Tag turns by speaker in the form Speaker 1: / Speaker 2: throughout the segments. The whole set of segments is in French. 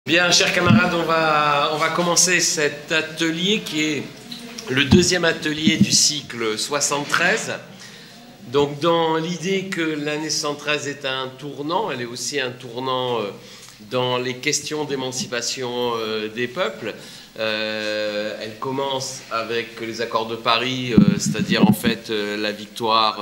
Speaker 1: Bien, chers camarades, on va commencer cet atelier qui est le deuxième atelier du cycle 73. Donc, dans l'idée que l'année 73 est un tournant, elle est aussi un tournant dans les questions d'émancipation des peuples. Elle commence avec les accords de Paris, c'est-à-dire en fait la victoire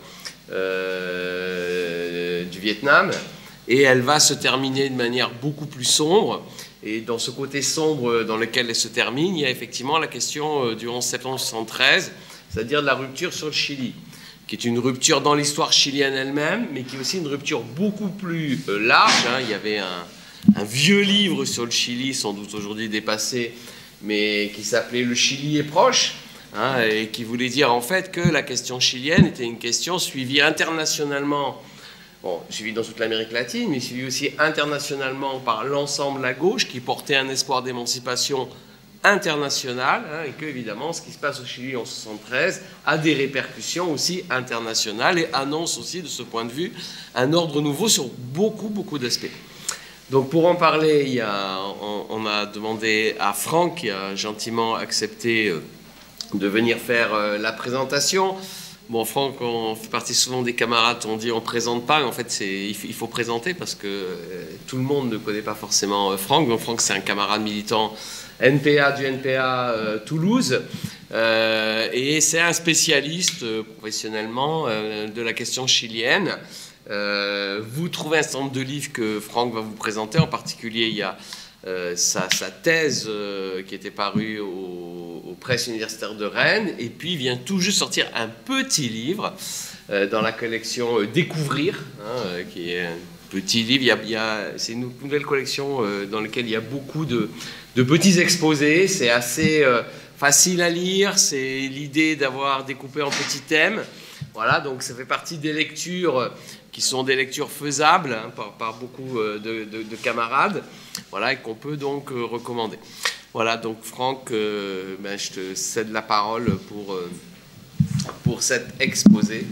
Speaker 1: du Vietnam. Et elle va se terminer de manière beaucoup plus sombre. Et dans ce côté sombre dans lequel elle se termine, il y a effectivement la question du 11 septembre 1973, c'est-à-dire de la rupture sur le Chili, qui est une rupture dans l'histoire chilienne elle-même, mais qui est aussi une rupture beaucoup plus large. Il y avait un vieux livre sur le Chili, sans doute aujourd'hui dépassé, mais qui s'appelait « Le Chili est proche ». Et qui voulait dire en fait que la question chilienne était une question suivie internationalement. Bon, suivi dans toute l'Amérique latine, mais suivi aussi internationalement par l'ensemble de la gauche qui portait un espoir d'émancipation internationale, et que, évidemment, ce qui se passe au Chili en 1973 a des répercussions aussi internationales et annonce aussi, de ce point de vue, un ordre nouveau sur beaucoup d'aspects. Donc, pour en parler, on a demandé à Franck, qui a gentiment accepté de venir faire la présentation. Bon, Franck, on fait partie souvent des camarades, on dit on ne présente pas, mais en fait, il faut présenter parce que tout le monde ne connaît pas forcément Franck. Donc, Franck, c'est un camarade militant NPA du NPA Toulouse, et c'est un spécialiste professionnellement de la question chilienne. Vous trouvez un certain nombre de livres que Franck va vous présenter, en particulier, il y a sa thèse qui était parue aux presses universitaires de Rennes, et puis il vient tout juste sortir un petit livre dans la collection Découvrir, qui est un petit livre. C'est une nouvelle collection dans laquelle il y a beaucoup de petits exposés. C'est assez facile à lire, c'est l'idée d'avoir découpé en petits thèmes. Voilà, donc ça fait partie des lectures qui sont des lectures faisables par beaucoup de camarades, voilà, et qu'on peut donc recommander. Voilà, donc Franck, je te cède la parole pour cet exposé.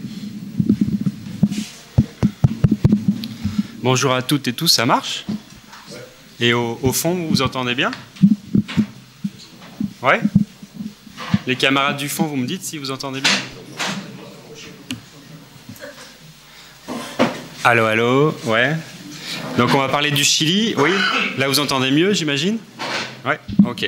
Speaker 2: Bonjour à toutes et tous, ça marche? Et au fond, vous entendez bien? Ouais? Les camarades du fond, vous me dites si vous entendez bien? Allô, allô, ouais. Donc on va parler du Chili, oui. Là vous entendez mieux, j'imagine? Ouais, ok.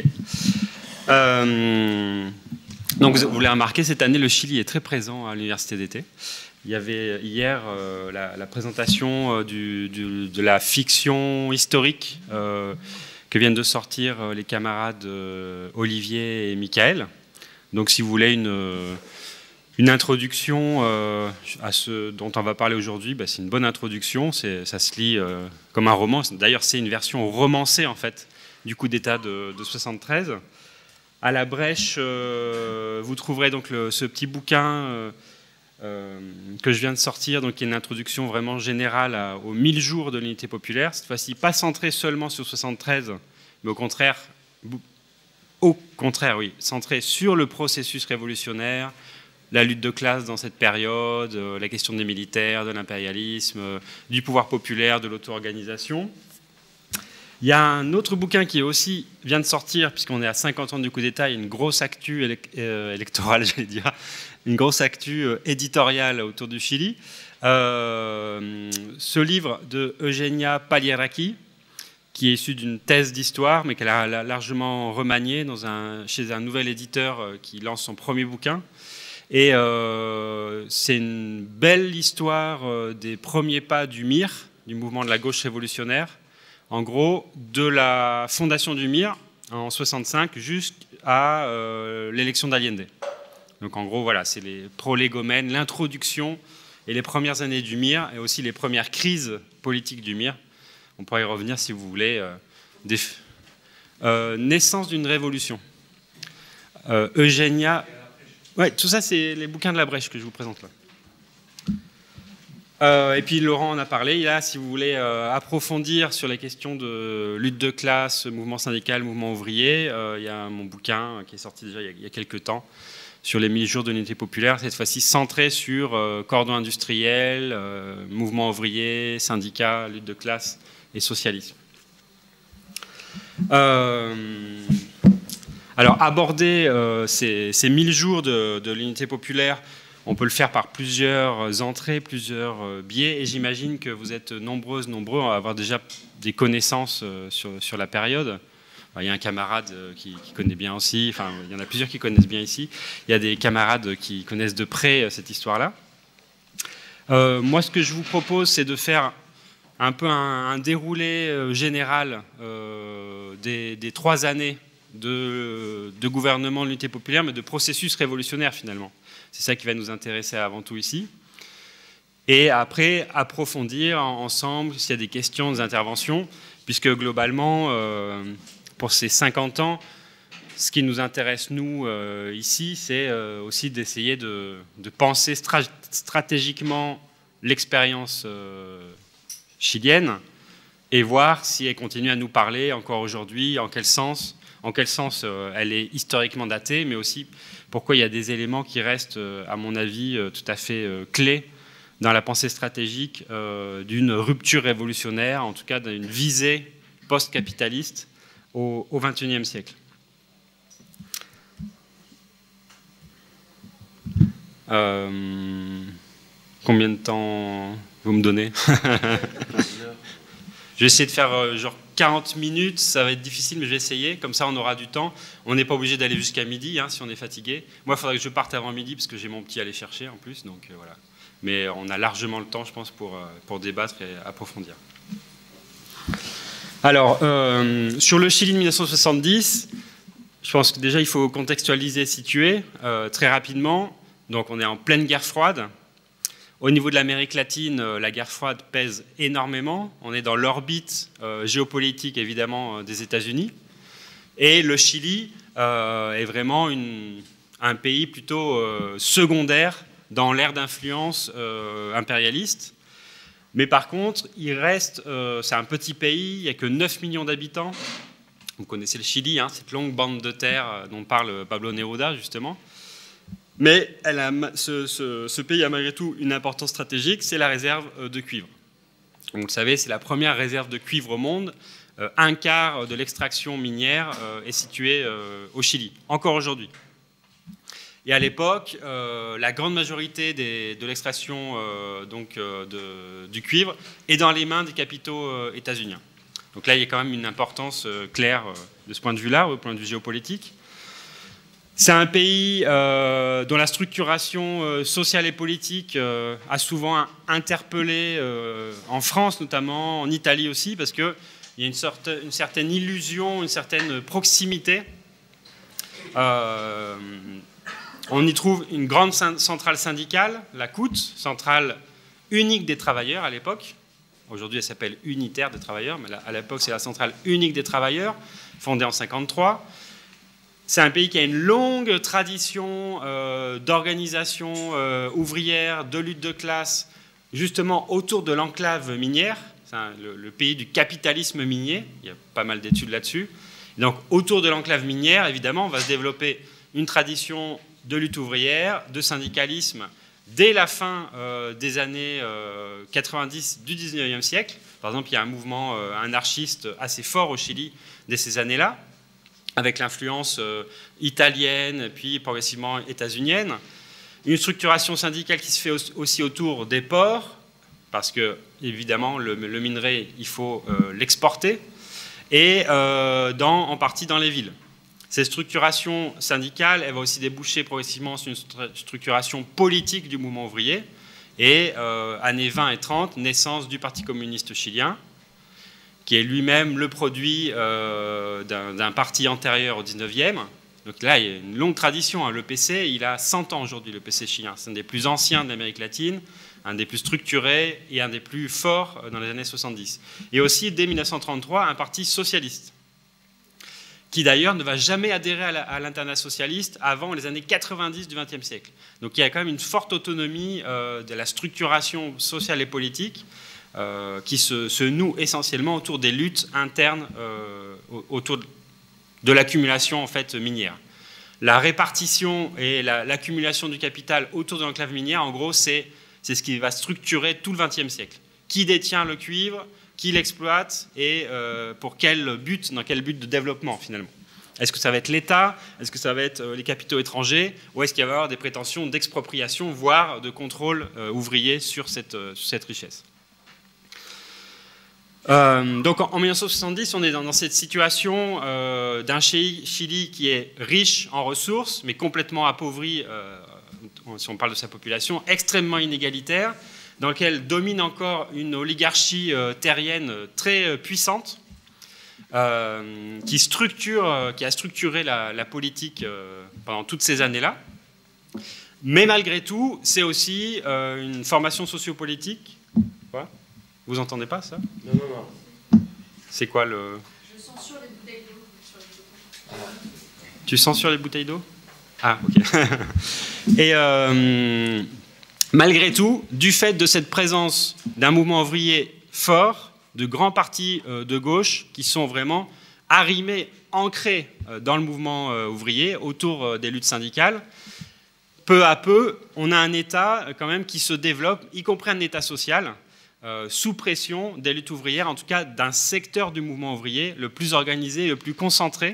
Speaker 2: Donc vous l'avez remarqué, cette année le Chili est très présent à l'université d'été. Il y avait hier la présentation de la fiction historique que viennent de sortir les camarades Olivier et Michael. Donc si vous voulez une introduction à ce dont on va parler aujourd'hui, c'est une bonne introduction, ça se lit comme un roman. D'ailleurs, c'est une version romancée, en fait, du coup d'État de 73. À la Brèche, vous trouverez donc ce petit bouquin que je viens de sortir, donc qui est une introduction vraiment générale aux 1000 jours de l'unité populaire. Cette fois-ci, pas centrée seulement sur 73, mais au contraire, oui, centrée sur le processus révolutionnaire, la lutte de classe dans cette période, la question des militaires, de l'impérialisme, du pouvoir populaire, de l'auto-organisation. Il y a un autre bouquin qui aussi vient de sortir, puisqu'on est à 50 ans du coup d'État, il y a une grosse actu électorale, j'allais dire, une grosse actu éditoriale autour du Chili. Ce livre de Eugenia Pagliaracchi, qui est issu d'une thèse d'histoire, mais qu'elle a largement remanié chez un nouvel éditeur qui lance son premier bouquin. Et c'est une belle histoire des premiers pas du MIR, du mouvement de la gauche révolutionnaire, en gros, de la fondation du MIR en 65 jusqu'à l'élection d'Allende. Donc en gros, voilà, c'est les prolégomènes, l'introduction et les premières années du MIR, et aussi les premières crises politiques du MIR. On pourrait y revenir si vous voulez. Naissance d'une révolution. Eugenia... Ouais, tout ça, c'est les bouquins de la Brèche que je vous présente là. Et puis Laurent en a parlé. Là, si vous voulez approfondir sur les questions de lutte de classe, mouvement syndical, mouvement ouvrier, il y a mon bouquin qui est sorti déjà il y a quelques temps sur les 1000 jours de l'unité populaire, cette fois-ci centré sur cordon industriel, mouvement ouvrier, syndicat, lutte de classe et socialisme. Alors, aborder ces 1000 jours de l'unité populaire, on peut le faire par plusieurs entrées, plusieurs biais, et j'imagine que vous êtes nombreux à avoir déjà des connaissances sur la période. Il y a un camarade qui connaît bien aussi, enfin, il y en a plusieurs qui connaissent bien ici. Il y a des camarades qui connaissent de près cette histoire-là. Moi, ce que je vous propose, c'est de faire un peu un déroulé général des 3 années de gouvernement de l'unité populaire, mais de processus révolutionnaire finalement. C'est ça qui va nous intéresser avant tout ici. Et après, approfondir ensemble s'il y a des questions, des interventions, puisque globalement, pour ces 50 ans, ce qui nous intéresse, nous, ici, c'est aussi d'essayer de penser stratégiquement l'expérience chilienne et voir si elle continue à nous parler encore aujourd'hui, en quel sens elle est historiquement datée, mais aussi pourquoi il y a des éléments qui restent, à mon avis, tout à fait clés dans la pensée stratégique d'une rupture révolutionnaire, en tout cas d'une visée post-capitaliste au XXIe siècle. Combien de temps vous me donnez? Je vais essayer de faire genre 40 minutes, ça va être difficile, mais je vais essayer, comme ça on aura du temps. On n'est pas obligé d'aller jusqu'à midi, hein, si on est fatigué. Moi, il faudrait que je parte avant midi, parce que j'ai mon petit à aller chercher en plus, donc voilà. Mais on a largement le temps, je pense, pour débattre et approfondir. Alors, sur le Chili de 1970, je pense que déjà il faut contextualiser, situer très rapidement. Donc on est en pleine guerre froide. Au niveau de l'Amérique latine, la guerre froide pèse énormément. On est dans l'orbite géopolitique, évidemment, des États-Unis. Et le Chili est vraiment un pays plutôt secondaire dans l'ère d'influence impérialiste. Mais par contre, il reste, c'est un petit pays, il n'y a que 9 millions d'habitants. Vous connaissez le Chili, hein, cette longue bande de terre dont parle Pablo Neruda, justement. Mais ce pays a malgré tout une importance stratégique, c'est la réserve de cuivre. Vous le savez, c'est la première réserve de cuivre au monde. Un quart de l'extraction minière est située au Chili, encore aujourd'hui. Et à l'époque, la grande majorité de l'extraction du cuivre est dans les mains des capitaux états-uniens. Donc là, il y a quand même une importance claire de ce point de vue-là, au point de vue géopolitique. C'est un pays dont la structuration sociale et politique a souvent interpellé, en France notamment, en Italie aussi, parce qu'il y a une certaine illusion, une certaine proximité. On y trouve une grande centrale syndicale, la CUT, centrale unique des travailleurs à l'époque. Aujourd'hui, elle s'appelle Unitaire des travailleurs, mais à l'époque, c'est la centrale unique des travailleurs, fondée en 1953. C'est un pays qui a une longue tradition d'organisation ouvrière, de lutte de classe, justement autour de l'enclave minière. C'est le pays du capitalisme minier. Il y a pas mal d'études là-dessus. Donc, autour de l'enclave minière, évidemment, va se développer une tradition de lutte ouvrière, de syndicalisme, dès la fin des années 90 du 19e siècle. Par exemple, il y a un mouvement anarchiste assez fort au Chili dès ces années-là, avec l'influence italienne, puis progressivement états-unienne. Une structuration syndicale qui se fait aussi autour des ports, parce que, évidemment, le minerai, il faut l'exporter, et en partie dans les villes. Cette structuration syndicale, elle va aussi déboucher progressivement sur une structuration politique du mouvement ouvrier, et années 20 et 30, naissance du Parti communiste chilien, qui est lui-même le produit d'un parti antérieur au 19e. Donc là, il y a une longue tradition. Hein. Le PC, il a 100 ans aujourd'hui, le PC chilien. C'est un des plus anciens de l'Amérique latine, un des plus structurés et un des plus forts dans les années 70. Et aussi, dès 1933, un parti socialiste, qui d'ailleurs ne va jamais adhérer à l'internationaliste avant les années 90 du XXe siècle. Donc il y a quand même une forte autonomie de la structuration sociale et politique, qui se noue essentiellement autour des luttes internes, autour de l'accumulation en fait, minière. La répartition et l'accumulation du capital autour de l'enclave minière, en gros, c'est ce qui va structurer tout le XXe siècle. Qui détient le cuivre, qui l'exploite et pour quel but, dans quel but de développement finalement. Est-ce que ça va être l'État? Est-ce que ça va être les capitaux étrangers? Ou est-ce qu'il va y avoir des prétentions d'expropriation, voire de contrôle ouvrier sur cette richesse? Donc en 1970, on est dans cette situation d'un Chili qui est riche en ressources, mais complètement appauvri, si on parle de sa population, extrêmement inégalitaire, dans lequel domine encore une oligarchie terrienne très puissante, qui a structuré la politique pendant toutes ces années-là. Mais malgré tout, c'est aussi une formation sociopolitique. Quoi ? Vous entendez pas ça?
Speaker 1: Non, non, non.
Speaker 2: C'est quoi le...
Speaker 3: Je censure les bouteilles d'eau sur les photos.
Speaker 2: Tu censures les bouteilles d'eau? Ah, ok. Et malgré tout, du fait de cette présence d'un mouvement ouvrier fort, de grands partis de gauche qui sont vraiment arrimés, ancrés dans le mouvement ouvrier, autour des luttes syndicales, peu à peu, on a un État quand même qui se développe, y compris un État social, sous pression des luttes ouvrières, en tout cas d'un secteur du mouvement ouvrier le plus organisé, le plus concentré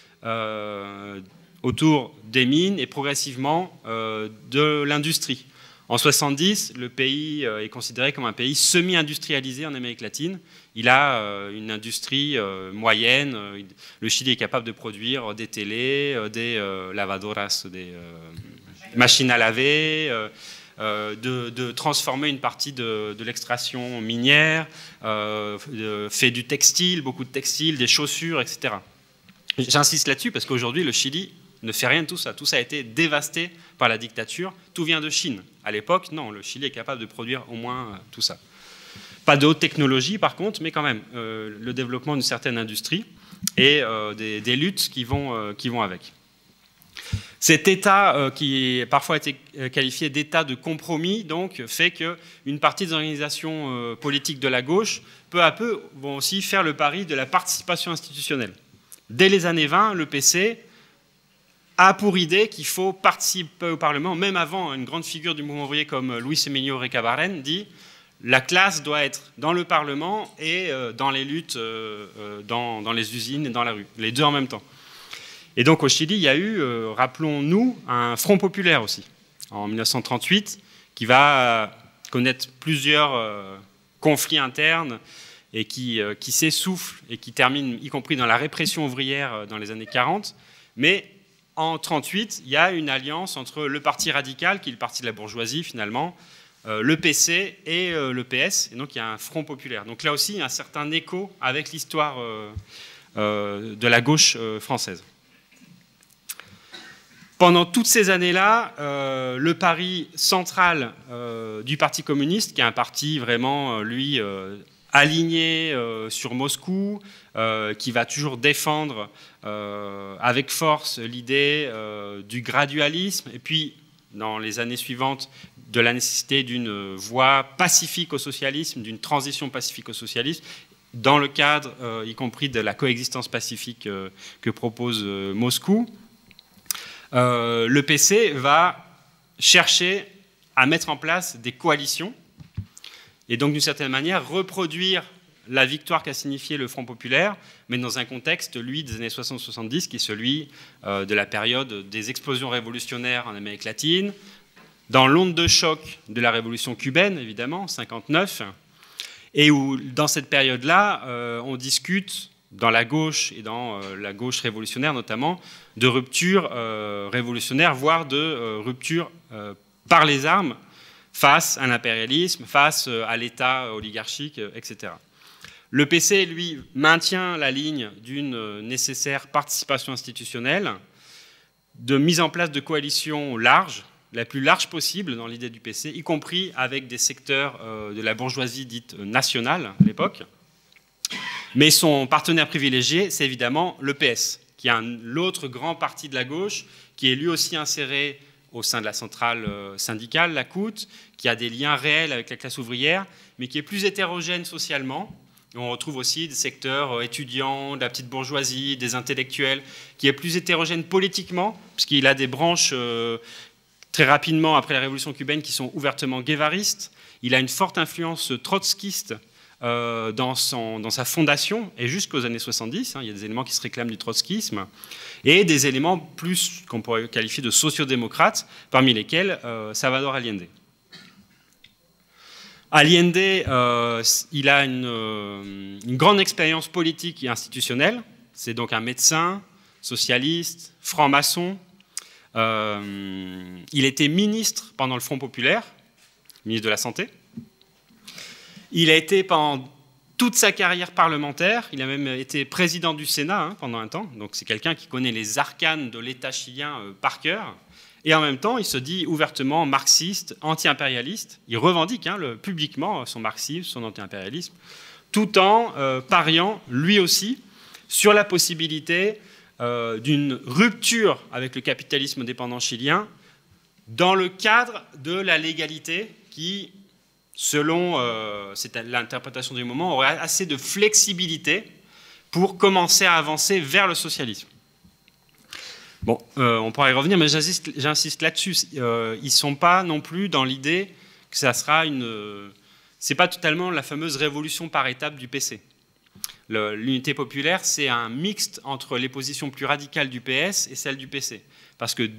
Speaker 2: autour des mines et progressivement de l'industrie. En 70, le pays est considéré comme un pays semi-industrialisé en Amérique latine. Il a une industrie moyenne. Le Chili est capable de produire des télés, des lavadoras, des machines à laver, de transformer une partie de l'extraction minière, fait du textile, beaucoup de textiles, des chaussures, etc. J'insiste là-dessus parce qu'aujourd'hui, le Chili ne fait rien de tout ça. Tout ça a été dévasté par la dictature. Tout vient de Chine. À l'époque, non, le Chili est capable de produire au moins tout ça. Pas de haute technologie, par contre, mais quand même, le développement d'une certaine industrie et des luttes qui vont avec. Cet État, qui parfois a été qualifié d'État de compromis, donc, fait qu'une partie des organisations politiques de la gauche, peu à peu, vont aussi faire le pari de la participation institutionnelle. Dès les années 20, le PC a pour idée qu'il faut participer au Parlement, même avant une grande figure du mouvement ouvrier comme Luis Emilio Recabarren dit la classe doit être dans le Parlement et dans les luttes, dans les usines et dans la rue, les deux en même temps. Et donc au Chili, il y a eu, rappelons-nous, un Front populaire aussi, en 1938, qui va connaître plusieurs conflits internes et qui s'essouffle et qui termine, y compris dans la répression ouvrière dans les années 40, mais en 1938, il y a une alliance entre le Parti radical, qui est le parti de la bourgeoisie finalement, le PC et le PS, et donc il y a un front populaire. Donc là aussi, il y a un certain écho avec l'histoire de la gauche française. Pendant toutes ces années-là, le pari central du Parti communiste, qui est un parti vraiment, lui, aligné sur Moscou, qui va toujours défendre avec force l'idée du gradualisme, et puis dans les années suivantes de la nécessité d'une voie pacifique au socialisme, d'une transition pacifique au socialisme, dans le cadre y compris de la coexistence pacifique que propose Moscou. Le PC va chercher à mettre en place des coalitions et donc d'une certaine manière reproduire la victoire qu'a signifié le Front populaire, mais dans un contexte, lui, des années 60-70, qui est celui de la période des explosions révolutionnaires en Amérique latine, dans l'onde de choc de la révolution cubaine, évidemment, en 59, et où, dans cette période-là, on discute, dans la gauche et dans la gauche révolutionnaire notamment, de rupture révolutionnaire, voire de rupture par les armes face à l'impérialisme, face à l'État oligarchique, etc. Le PC, lui, maintient la ligne d'une nécessaire participation institutionnelle, de mise en place de coalitions larges, la plus large possible dans l'idée du PC, y compris avec des secteurs de la bourgeoisie dite nationale à l'époque. Mais son partenaire privilégié, c'est évidemment le PS, qui est l'autre grand parti de la gauche, qui est lui aussi inséré au sein de la centrale syndicale, la CUT, qui a des liens réels avec la classe ouvrière, mais qui est plus hétérogène socialement. On retrouve aussi des secteurs étudiants, de la petite bourgeoisie, des intellectuels, qui est plus hétérogène politiquement, puisqu'il a des branches très rapidement après la révolution cubaine qui sont ouvertement guévaristes. Il a une forte influence trotskiste dans sa fondation et jusqu'aux années 70. Il y a des éléments qui se réclament du trotskisme et des éléments plus qu'on pourrait qualifier de sociodémocrates, parmi lesquels Salvador Allende. Allende, il a une grande expérience politique et institutionnelle. C'est donc un médecin, socialiste, franc-maçon. Il était ministre pendant le Front populaire, ministre de la Santé. Il a été pendant toute sa carrière parlementaire, il a même été président du Sénat pendant un temps, donc c'est quelqu'un qui connaît les arcanes de l'État chilien par cœur, et en même temps il se dit ouvertement marxiste, anti-impérialiste, il revendique publiquement son marxisme, son anti-impérialisme, tout en pariant lui aussi sur la possibilité d'une rupture avec le capitalisme dépendant chilien dans le cadre de la légalité qui, selon l'interprétation du moment, aurait assez de flexibilité pour commencer à avancer vers le socialisme. Bon, on pourra y revenir, mais j'insiste là-dessus. Ils ne sont pas non plus dans l'idée que ça sera c'est pas totalement la fameuse révolution par étapes du PC. L'unité populaire, c'est un mixte entre les positions plus radicales du PS et celles du PC. Parce que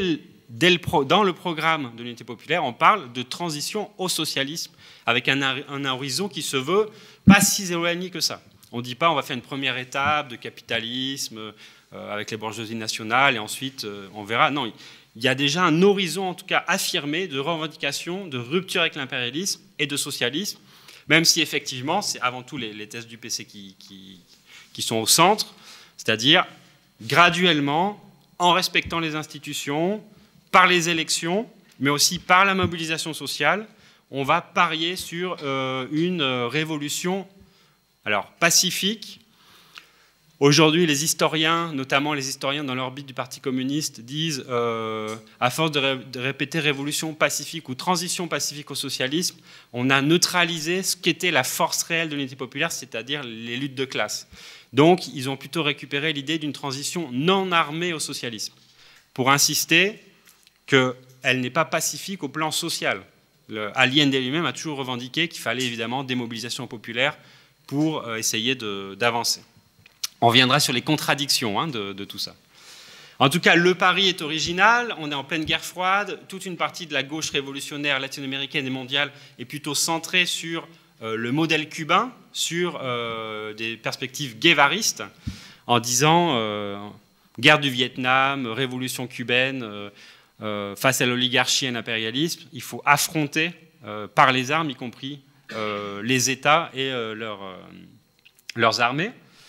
Speaker 2: dans le programme de l'unité populaire, on parle de transition au socialisme avec un horizon qui se veut pas si éloigné que ça. On ne dit pas on va faire une première étape de capitalisme avec les bourgeoisies nationales et ensuite on verra. Non, il y a déjà un horizon en tout cas affirmé de revendication, de rupture avec l'impérialisme et de socialisme, même si effectivement c'est avant tout les thèses du PC qui sont au centre, c'est-à-dire graduellement, en respectant les institutions, par les élections, mais aussi par la mobilisation sociale, on va parier sur une révolution pacifique. Aujourd'hui, les historiens, notamment les historiens dans l'orbite du Parti communiste, disent, à force de répéter révolution pacifique ou transition pacifique au socialisme, on a neutralisé ce qu'était la force réelle de l'unité populaire, c'est-à-dire les luttes de classe. Donc, ils ont plutôt récupéré l'idée d'une transition non armée au socialisme, pour insister qu'elle n'est pas pacifique au plan social. Allende lui-même a toujours revendiqué qu'il fallait évidemment des mobilisations populaires pour essayer d'avancer. On reviendra sur les contradictions de tout ça. En tout cas, le pari est original, on est en pleine guerre froide, toute une partie de la gauche révolutionnaire latino-américaine et mondiale est plutôt centrée sur le modèle cubain, sur des perspectives guévaristes, en disant guerre du Vietnam, révolution cubaine, face à l'oligarchie et l'impérialisme, il faut affronter par les armes, y compris les États et leurs armées.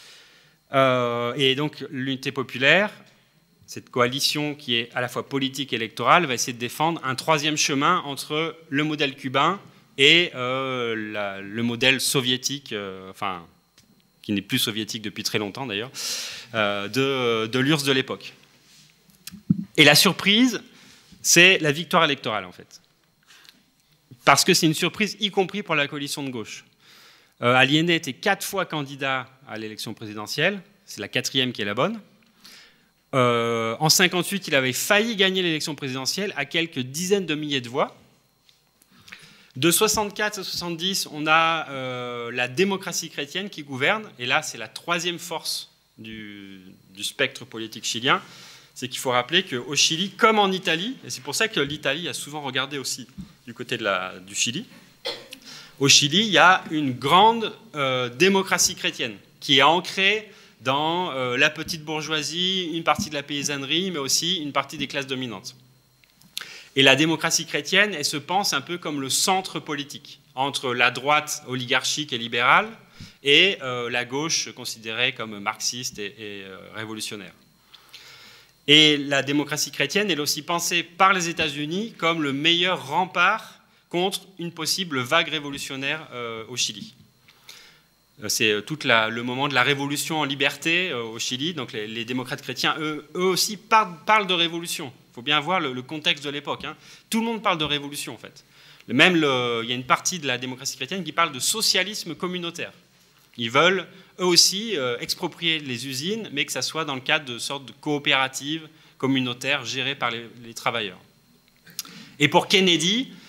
Speaker 2: Et donc l'unité populaire, cette coalition qui est à la fois politique et électorale, va essayer de défendre un troisième chemin entre le modèle cubain et le modèle soviétique, qui n'est plus soviétique depuis très longtemps d'ailleurs, de l'URSS de l'époque. Et la surprise, c'est la victoire électorale en fait. Parce que c'est une surprise y compris pour la coalition de gauche. Allende était 4 fois candidat à l'élection présidentielle, c'est la 4e qui est la bonne. En 1958, il avait failli gagner l'élection présidentielle à quelques dizaines de milliers de voix. De 64 à 70, on a la démocratie chrétienne qui gouverne, et là c'est la 3e force du spectre politique chilien. C'est qu'il faut rappeler qu'au Chili, comme en Italie, et c'est pour ça que l'Italie a souvent regardé aussi du côté du Chili, au Chili, il y a une grande démocratie chrétienne qui est ancrée dans la petite bourgeoisie, une partie de la paysannerie, mais aussi une partie des classes dominantes. Et la démocratie chrétienne, elle se pense un peu comme le centre politique, entre la droite oligarchique et libérale et la gauche considérée comme marxiste et révolutionnaire. Et la démocratie chrétienne, elle est aussi pensée par les États-Unis comme le meilleur rempart contre une possible vague révolutionnaire au Chili. C'est tout le moment de la révolution en liberté au Chili. Donc les démocrates chrétiens, eux aussi, parlent de révolution. Il faut bien voir le contexte de l'époque. Tout le monde parle de révolution, en fait. Même, il y a une partie de la démocratie chrétienne qui parle de socialisme communautaire. Ils veulent, eux aussi, exproprier les usines, mais que ça soit dans le cadre de sortes de coopératives communautaires gérées par les travailleurs. Et pour Kennedy,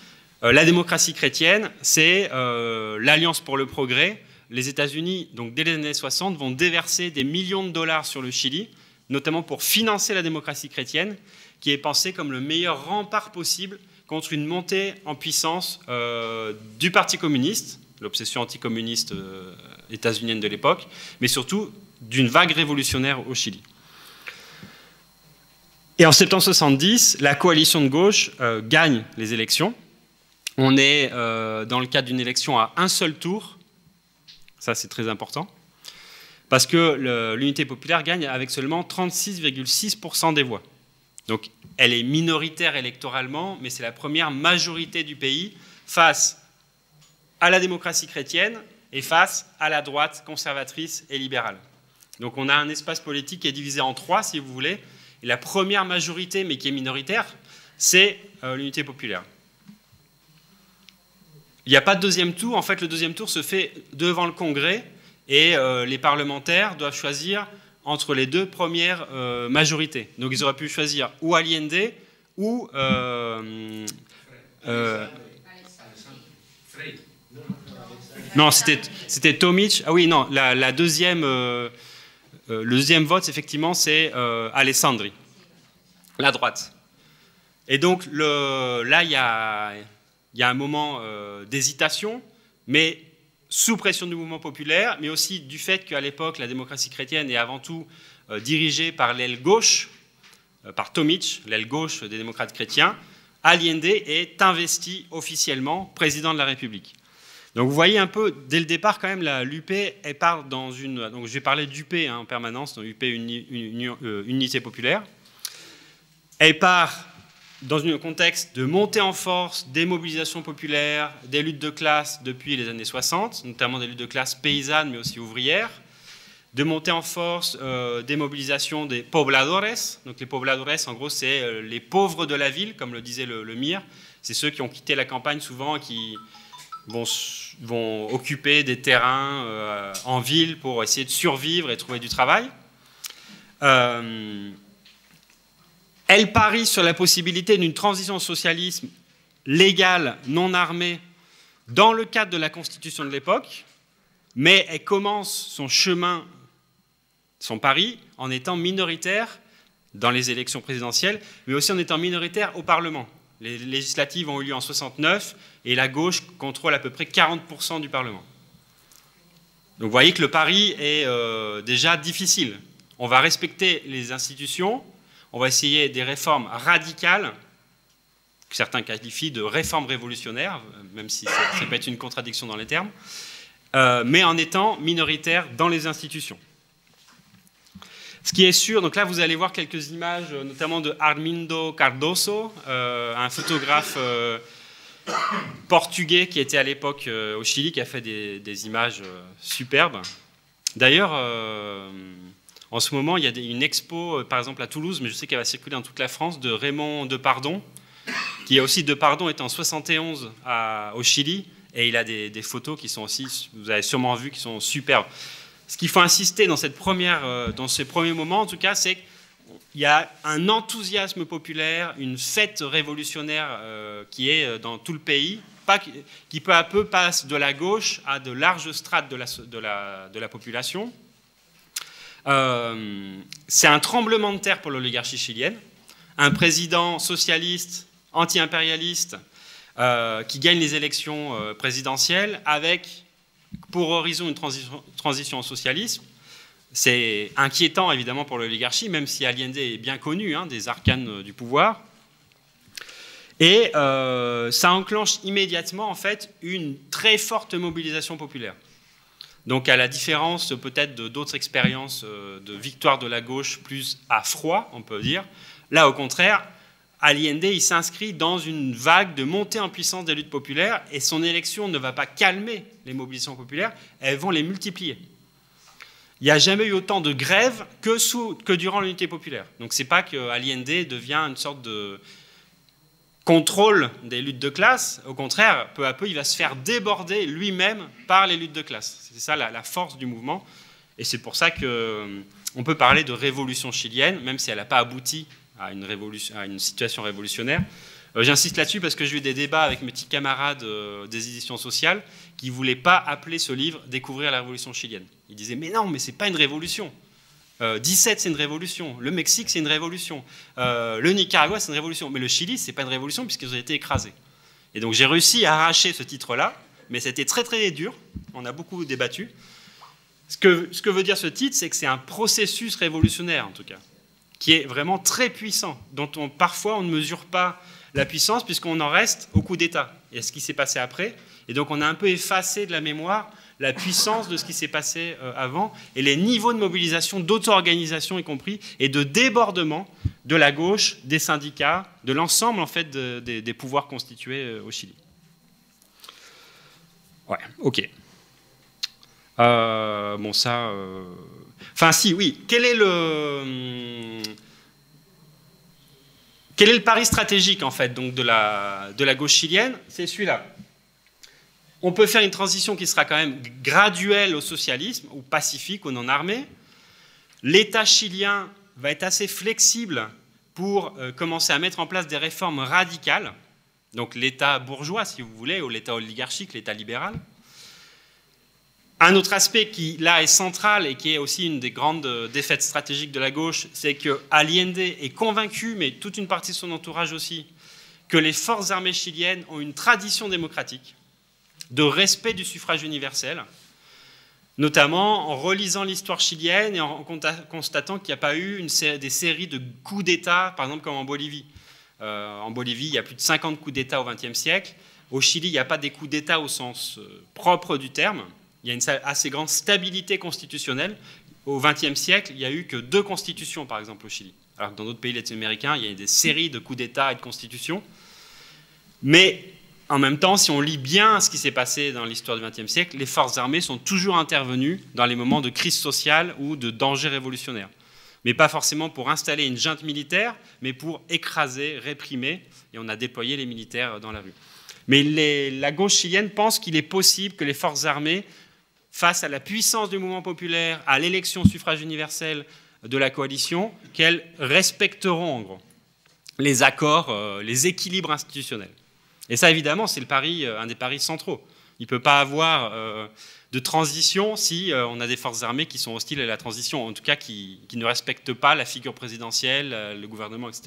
Speaker 2: La démocratie chrétienne, c'est l'Alliance pour le progrès. Les États-Unis, donc dès les années 60, vont déverser des millions de dollars sur le Chili, notamment pour financer la démocratie chrétienne, qui est pensée comme le meilleur rempart possible contre une montée en puissance du Parti communiste, l'obsession anticommuniste états-unienne de l'époque, mais surtout d'une vague révolutionnaire au Chili. Et en septembre 70, la coalition de gauche gagne les élections. On est dans le cadre d'une élection à un seul tour. Ça, c'est très important. Parce que l'Unité populaire gagne avec seulement 36,6% des voix. Donc, elle est minoritaire électoralement, mais c'est la première majorité du pays face à la démocratie chrétienne et face à la droite conservatrice et libérale. Donc, on a un espace politique qui est divisé en trois, si vous voulez. Et la première majorité, mais qui est minoritaire, c'est l'Unité populaire. Il n'y a pas de deuxième tour. En fait, le deuxième tour se fait devant le Congrès et les parlementaires doivent choisir entre les deux premières majorités. Donc, ils auraient pu choisir ou Allende ou... non, c'était Tomic. Ah oui, non, la deuxième... le deuxième vote, effectivement, c'est Alessandri, la droite. Et donc, là, il y a un moment d'hésitation, mais sous pression du mouvement populaire, mais aussi du fait qu'à l'époque, la démocratie chrétienne est avant tout dirigée par l'aile gauche, par Tomic, l'aile gauche des démocrates chrétiens. Allende est investi officiellement président de la République. Donc vous voyez un peu, dès le départ, quand même, l'UP, elle part dans une... Donc je vais parler d'UP en permanence, dans UP Unité populaire. Elle part dans un contexte de montée en force des mobilisations populaires, des luttes de classe depuis les années 60, notamment des luttes de classe paysannes, mais aussi ouvrières, de montée en force des mobilisations des pobladores. Donc les pobladores, en gros, c'est les pauvres de la ville, comme le disait le MIR. C'est ceux qui ont quitté la campagne souvent, qui vont occuper des terrains en ville pour essayer de survivre et trouver du travail. Elle parie sur la possibilité d'une transition au socialisme légal, non armé, dans le cadre de la Constitution de l'époque, mais elle commence son chemin, son pari, en étant minoritaire dans les élections présidentielles, mais aussi en étant minoritaire au Parlement. Les législatives ont eu lieu en 1969 et la gauche contrôle à peu près 40% du Parlement. Donc vous voyez que le pari est déjà difficile. On va respecter les institutions, on va essayer des réformes radicales, que certains qualifient de réformes révolutionnaires, même si ça peut être une contradiction dans les termes, mais en étant minoritaire dans les institutions. Ce qui est sûr, donc là vous allez voir quelques images, notamment de Armindo Cardoso, un photographe portugais qui était à l'époque au Chili, qui a fait des images superbes. D'ailleurs, en ce moment, il y a une expo, par exemple à Toulouse, mais je sais qu'elle va circuler dans toute la France, de Raymond Depardon, qui est aussi Depardon est en 71 au Chili, et il a des photos qui sont aussi, vous avez sûrement vu, qui sont superbes. Ce qu'il faut insister dans ces premiers moments, en tout cas, c'est qu'il y a un enthousiasme populaire, une fête révolutionnaire qui est dans tout le pays, qui peu à peu passe de la gauche à de larges strates de la population. C'est un tremblement de terre pour l'oligarchie chilienne. Un président socialiste, anti-impérialiste, qui gagne les élections présidentielles avec, pour horizon, une transition au socialisme. C'est inquiétant, évidemment, pour l'oligarchie, même si Allende est bien connu des arcanes du pouvoir. Et ça enclenche immédiatement, en fait, une très forte mobilisation populaire. Donc, à la différence peut-être d'autres expériences de victoire de la gauche plus à froid, on peut dire, là, au contraire, Allende, il s'inscrit dans une vague de montée en puissance des luttes populaires et son élection ne va pas calmer les mobilisations populaires, elles vont les multiplier. Il n'y a jamais eu autant de grèves que durant l'unité populaire. Donc, ce n'est pas que Allende devient une sorte de contrôle des luttes de classe. Au contraire, peu à peu, il va se faire déborder lui-même par les luttes de classe. C'est ça la force du mouvement. Et c'est pour ça qu'on peut parler de révolution chilienne, même si elle n'a pas abouti à une situation révolutionnaire. J'insiste là-dessus parce que j'ai eu des débats avec mes petits camarades des éditions sociales qui ne voulaient pas appeler ce livre « Découvrir la révolution chilienne ». Ils disaient « Mais non, mais ce n'est pas une révolution ». 17, c'est une révolution. Le Mexique, c'est une révolution. Le Nicaragua, c'est une révolution. Mais le Chili, ce n'est pas une révolution puisqu'ils ont été écrasés. Et donc j'ai réussi à arracher ce titre-là, mais c'était très très dur. On a beaucoup débattu. Ce que veut dire ce titre, c'est que c'est un processus révolutionnaire, en tout cas, qui est vraiment très puissant, dont parfois on ne mesure pas la puissance puisqu'on en reste au coup d'État et à ce qui s'est passé après. Et donc on a un peu effacé de la mémoire la puissance de ce qui s'est passé avant et les niveaux de mobilisation, d'auto-organisation y compris, et de débordement de la gauche, des syndicats, de l'ensemble en fait des pouvoirs constitués au Chili. Ouais, ok. Bon ça... Enfin si, oui. Quel est le pari stratégique en fait donc, de la gauche chilienne? C'est celui-là. On peut faire une transition qui sera quand même graduelle au socialisme, ou pacifique, ou non armée. L'État chilien va être assez flexible pour commencer à mettre en place des réformes radicales. Donc l'État bourgeois, si vous voulez, ou l'État oligarchique, l'État libéral. Un autre aspect qui, là, est central et qui est aussi une des grandes défaites stratégiques de la gauche, c'est que Allende est convaincu, mais toute une partie de son entourage aussi, que les forces armées chiliennes ont une tradition démocratique, de respect du suffrage universel, notamment en relisant l'histoire chilienne et en constatant qu'il n'y a pas eu des séries de coups d'État, par exemple comme en Bolivie. En Bolivie, il y a plus de 50 coups d'État au XXe siècle. Au Chili, il n'y a pas des coups d'État au sens propre du terme. Il y a une assez grande stabilité constitutionnelle. Au XXe siècle, il n'y a eu que 2 constitutions, par exemple, au Chili. Alors que dans d'autres pays latino-américains, il y a eu des séries de coups d'État et de constitutions. Mais en même temps, si on lit bien ce qui s'est passé dans l'histoire du XXe siècle, les forces armées sont toujours intervenues dans les moments de crise sociale ou de danger révolutionnaire. Mais pas forcément pour installer une junte militaire, mais pour écraser, réprimer. Et on a déployé les militaires dans la rue. Mais la gauche chilienne pense qu'il est possible que les forces armées, face à la puissance du mouvement populaire, à l'élection au suffrage universel de la coalition, qu'elles respecteront en gros les accords, les équilibres institutionnels. Et ça, évidemment, c'est un des paris centraux. Il ne peut pas avoir de transition si on a des forces armées qui sont hostiles à la transition, en tout cas qui ne respectent pas la figure présidentielle, le gouvernement, etc.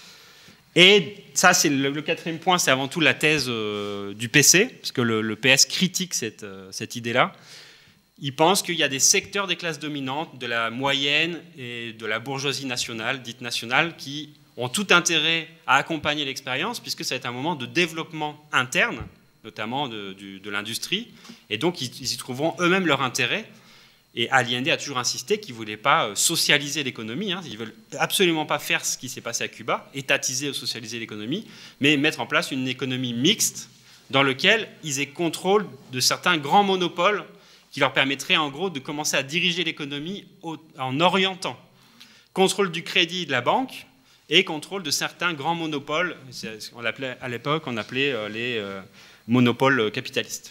Speaker 2: Et ça, c'est le quatrième point, c'est avant tout la thèse du PC, parce que le PS critique cette idée-là. Il pense qu'il y a des secteurs des classes dominantes, de la moyenne et de la bourgeoisie nationale, dite nationale, qui ont tout intérêt à accompagner l'expérience, puisque ça va être un moment de développement interne, notamment de l'industrie, et donc ils y trouveront eux-mêmes leur intérêt. Et Allende a toujours insisté qu'il ne voulait pas socialiser l'économie, hein. Ils ne veulent absolument pas faire ce qui s'est passé à Cuba, étatiser ou socialiser l'économie, mais mettre en place une économie mixte dans laquelle ils aient contrôle de certains grands monopoles qui leur permettraient en gros de commencer à diriger l'économie en orientant. Contrôle du crédit de la banque, et contrôle de certains grands monopoles, à l'époque on appelait les monopoles capitalistes.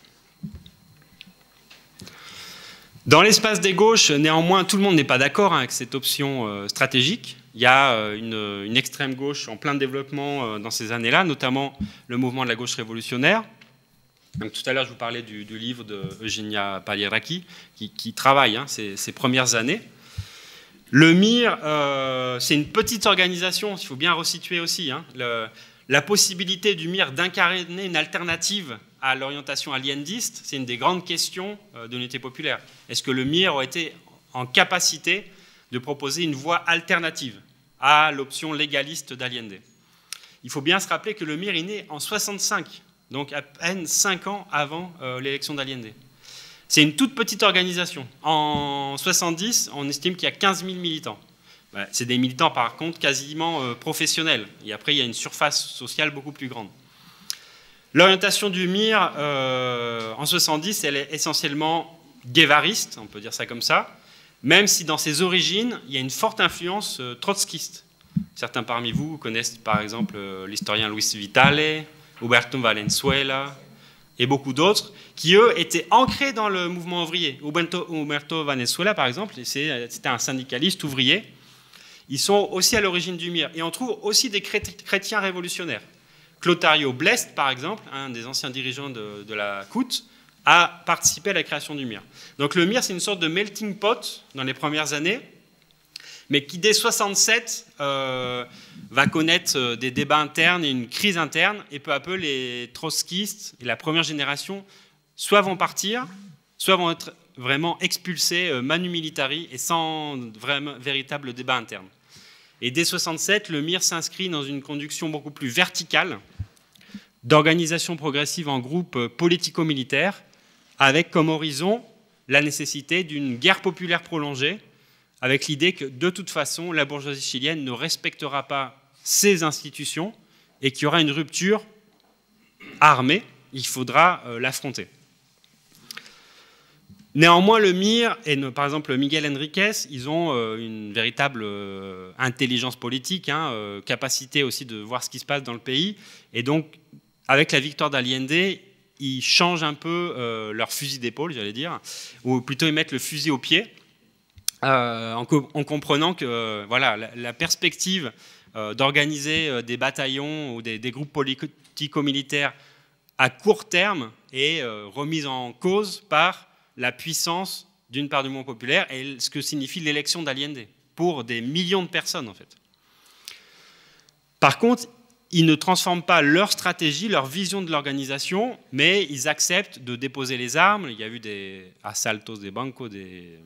Speaker 2: Dans l'espace des gauches, néanmoins, tout le monde n'est pas d'accord avec cette option stratégique. Il y a une extrême gauche en plein développement dans ces années-là, notamment le mouvement de la gauche révolutionnaire. Donc, tout à l'heure, je vous parlais du livre de Eugenia Pagliaracchi, qui travaille ces premières années. Le MIR, c'est une petite organisation, il faut bien resituer aussi. Hein. La possibilité du MIR d'incarner une alternative à l'orientation alliendiste, c'est une des grandes questions de l'unité populaire. Est-ce que le MIR aurait été en capacité de proposer une voie alternative à l'option légaliste d'Allende? Il faut bien se rappeler que le MIR est né en 65, donc à peine 5 ans avant l'élection d'Allende. C'est une toute petite organisation. En 70, on estime qu'il y a 15 000 militants. C'est des militants, par contre, quasiment professionnels. Et après, il y a une surface sociale beaucoup plus grande. L'orientation du MIR, en 70, elle est essentiellement guévariste, on peut dire ça comme ça, même si dans ses origines, il y a une forte influence trotskiste. Certains parmi vous connaissent, par exemple, l'historien Luis Vitale, Huberto Valenzuela, et beaucoup d'autres, qui, eux, étaient ancrés dans le mouvement ouvrier. Huberto Valenzuela, par exemple, c'était un syndicaliste ouvrier. Ils sont aussi à l'origine du MIR. Et on trouve aussi des chrétiens révolutionnaires. Clotario Blest, par exemple, un des anciens dirigeants de la COUT, a participé à la création du MIR. Donc le MIR, c'est une sorte de melting pot dans les premières années, mais qui, dès 67, va connaître des débats internes et une crise interne, et peu à peu, les trotskistes et la première génération soit vont partir, soit vont être vraiment expulsés manu militari et sans vraiment véritable débat interne. Et dès 67, le MIR s'inscrit dans une conduction beaucoup plus verticale d'organisation progressive en groupes politico-militaires, avec comme horizon la nécessité d'une guerre populaire prolongée, avec l'idée que de toute façon, la bourgeoisie chilienne ne respectera pas ses institutions et qu'il y aura une rupture armée, il faudra l'affronter. Néanmoins, le MIR et par exemple Miguel Enriquez, ils ont une véritable intelligence politique, capacité aussi de voir ce qui se passe dans le pays. Et donc, avec la victoire d'Allende, ils changent un peu leur fusil d'épaule, j'allais dire, ou plutôt ils mettent le fusil au pied, en comprenant que voilà, la perspective d'organiser des bataillons ou des groupes politico-militaires à court terme est remise en cause par la puissance d'une part du mouvement populaire et ce que signifie l'élection d'Allende pour des millions de personnes en fait. Par contre, ils ne transforment pas leur stratégie, leur vision de l'organisation, mais ils acceptent de déposer les armes. Il y a eu des asaltos de bancos, des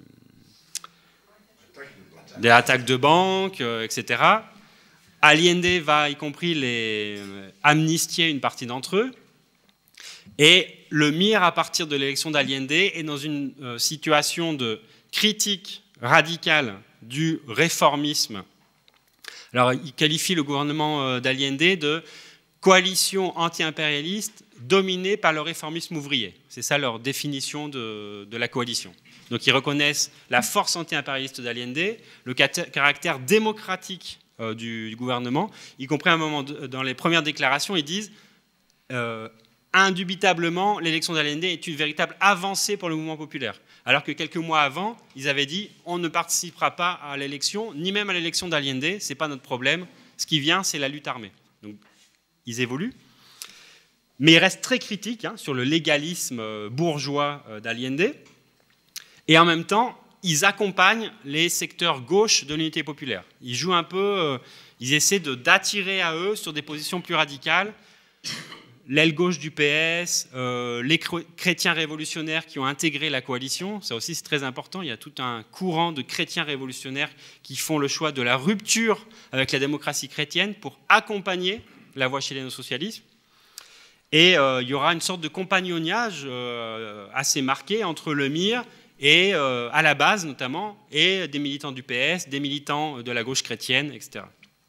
Speaker 2: attaques de banques, etc. Allende va, y compris, amnistier une partie d'entre eux. Et le MIR, à partir de l'élection d'Allende, est dans une situation de critique radicale du réformisme. Alors, il qualifie le gouvernement d'Allende de coalition anti-impérialiste dominée par le réformisme ouvrier. C'est ça leur définition de la coalition. Donc, ils reconnaissent la force anti-impérialiste d'Allende, le caractère démocratique du gouvernement, y compris à un moment, dans les premières déclarations, ils disent indubitablement, l'élection d'Allende est une véritable avancée pour le mouvement populaire. Alors que quelques mois avant, ils avaient dit on ne participera pas à l'élection, ni même à l'élection d'Allende, ce n'est pas notre problème. Ce qui vient, c'est la lutte armée. Donc, ils évoluent. Mais ils restent très critiques sur le légalisme bourgeois d'Allende. Et en même temps, ils accompagnent les secteurs gauche de l'unité populaire. Ils jouent un peu, ils essaient d'attirer à eux sur des positions plus radicales. L'aile gauche du PS, les chrétiens révolutionnaires qui ont intégré la coalition, ça aussi c'est très important, il y a tout un courant de chrétiens révolutionnaires qui font le choix de la rupture avec la démocratie chrétienne pour accompagner la voie chilienne au socialisme. Et il y aura une sorte de compagnonnage assez marqué entre le MIR et, à la base notamment, et des militants du PS, des militants de la gauche chrétienne, etc.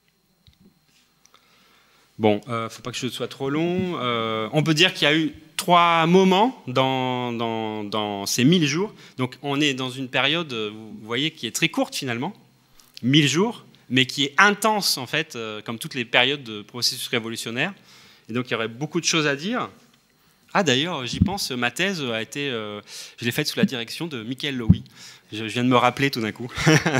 Speaker 2: Bon, il ne faut pas que je sois trop long. On peut dire qu'il y a eu 3 moments dans ces 1000 jours. Donc on est dans une période, vous voyez, qui est très courte finalement, 1000 jours, mais qui est intense en fait, comme toutes les périodes de processus révolutionnaire. Et donc il y aurait beaucoup de choses à dire. Ah d'ailleurs, j'y pense, ma thèse a été, je l'ai faite sous la direction de Michael Lowy. Je viens de me rappeler tout d'un coup.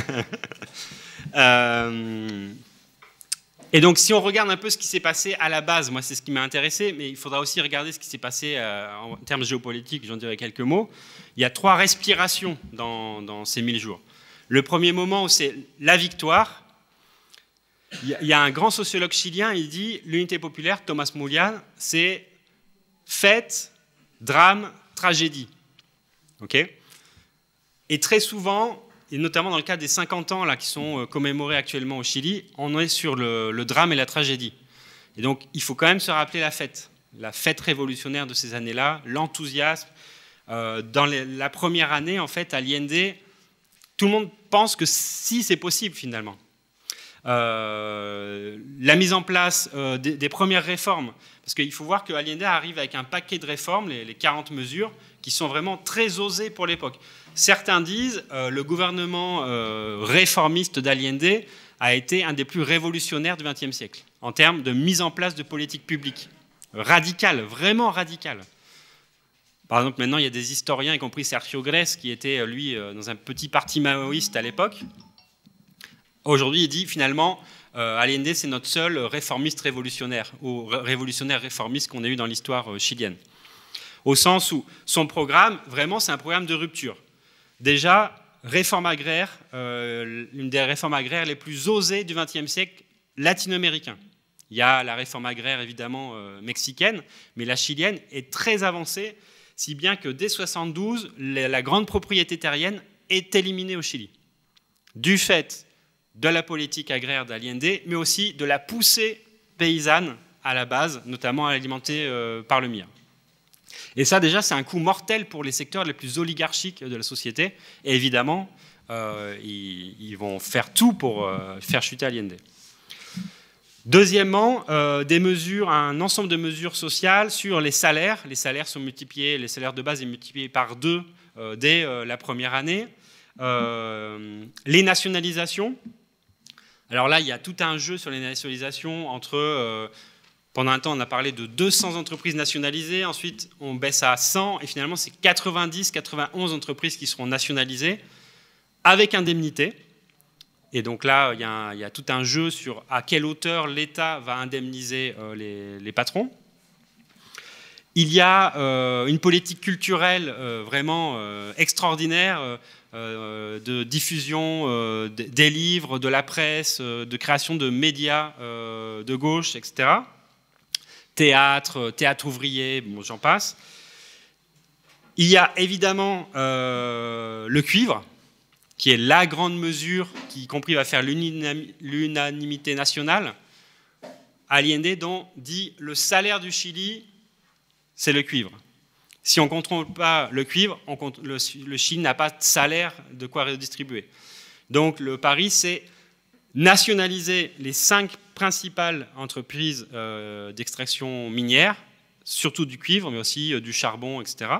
Speaker 2: Et donc, si on regarde un peu ce qui s'est passé à la base, moi, c'est ce qui m'a intéressé, mais il faudra aussi regarder ce qui s'est passé en termes géopolitiques, j'en dirai quelques mots. Il y a 3 respirations dans ces 1000 jours. Le premier moment où c'est la victoire, il y a un grand sociologue chilien, il dit l'unité populaire, Thomas Mullian, c'est fête, drame, tragédie. Okay ? Et très souvent, et notamment dans le cas des 50 ans là, qui sont commémorés actuellement au Chili, on est sur le drame et la tragédie. Et donc, il faut quand même se rappeler la fête révolutionnaire de ces années-là, l'enthousiasme. Dans la première année, en fait, Allende, tout le monde pense que si c'est possible, finalement. La mise en place des premières réformes, parce qu'il faut voir que Allende arrive avec un paquet de réformes, les 40 mesures, qui sont vraiment très osées pour l'époque. Certains disent le gouvernement réformiste d'Allende a été un des plus révolutionnaires du XXe siècle, en termes de mise en place de politiques publiques radicales, vraiment radicales. Par exemple, maintenant, il y a des historiens, y compris Sergio Grés, qui était, lui, dans un petit parti maoïste à l'époque, Aujourd'hui, il dit finalement, Allende, c'est notre seul réformiste révolutionnaire, ou révolutionnaire réformiste qu'on a eu dans l'histoire chilienne. Au sens où son programme, vraiment, c'est un programme de rupture. Déjà, réforme agraire, une des réformes agraires les plus osées du XXe siècle latino-américain. Il y a la réforme agraire, évidemment, mexicaine, mais la chilienne est très avancée, si bien que dès 1972, la grande propriété terrienne est éliminée au Chili, du fait de la politique agraire d'Allende, mais aussi de la poussée paysanne à la base, notamment alimentée par le mire. Et ça, déjà, c'est un coup mortel pour les secteurs les plus oligarchiques de la société. Et évidemment, ils vont faire tout pour faire chuter Allende. Deuxièmement, un ensemble de mesures sociales sur les salaires. Les salaires sont multipliés, les salaires de base sont multipliés par 2 dès la première année. Les nationalisations. Alors là, il y a tout un jeu sur les nationalisations entre... pendant un temps, on a parlé de 200 entreprises nationalisées. Ensuite, on baisse à 100. Et finalement, c'est 90, 91 entreprises qui seront nationalisées avec indemnité. Et donc là, il y a tout un jeu sur à quelle hauteur l'État va indemniser les patrons. Il y a une politique culturelle vraiment extraordinaire de diffusion des livres, de la presse, de création de médias de gauche, etc. Théâtre ouvrier, bon, j'en passe. Il y a évidemment le cuivre, qui est la grande mesure qui, y compris, va faire l'unanimité nationale. Allende donc dit le salaire du Chili, c'est le cuivre. Si on ne contrôle pas le cuivre, le Chili n'a pas de salaire de quoi redistribuer. Donc le pari, c'est nationaliser les 5 principales entreprises d'extraction minière, surtout du cuivre, mais aussi du charbon, etc.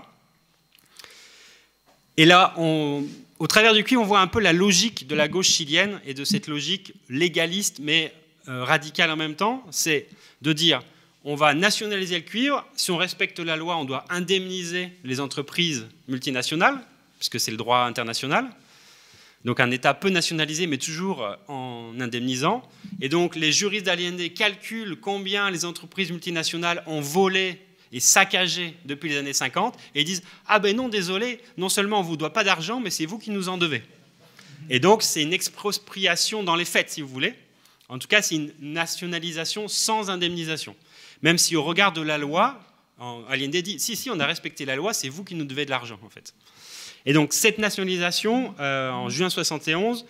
Speaker 2: Et là, au travers du cuivre, on voit un peu la logique de la gauche chilienne et de cette logique légaliste, mais radicale en même temps. C'est de dire, on va nationaliser le cuivre. Si on respecte la loi, on doit indemniser les entreprises multinationales, puisque c'est le droit international. Donc un État peut nationaliser, mais toujours en indemnisant. Et donc les juristes d'Allende calculent combien les entreprises multinationales ont volé et saccagé depuis les années 50, et ils disent « Ah ben non, désolé, non seulement on ne vous doit pas d'argent, mais c'est vous qui nous en devez. » Et donc c'est une expropriation dans les faits, si vous voulez. En tout cas, c'est une nationalisation sans indemnisation. Même si au regard de la loi, Allende dit « Si, on a respecté la loi, c'est vous qui nous devez de l'argent, en fait. » Et donc, cette nationalisation, en juin 71,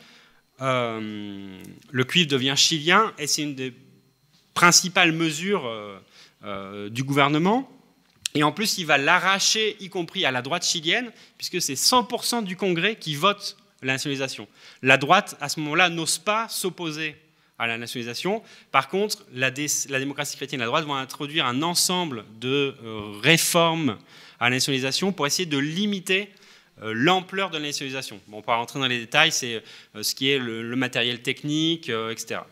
Speaker 2: le cuivre devient chilien, et c'est une des principales mesures du gouvernement. Et en plus, il va l'arracher, y compris à la droite chilienne, puisque c'est 100% du Congrès qui vote la nationalisation. La droite, à ce moment-là, n'ose pas s'opposer à la nationalisation. Par contre, la démocratie chrétienne et la droite vont introduire un ensemble de réformes à la nationalisation pour essayer de limiter l'ampleur de la nationalisation. Bon, on ne va pas rentrer dans les détails, c'est ce qui est le matériel technique, etc.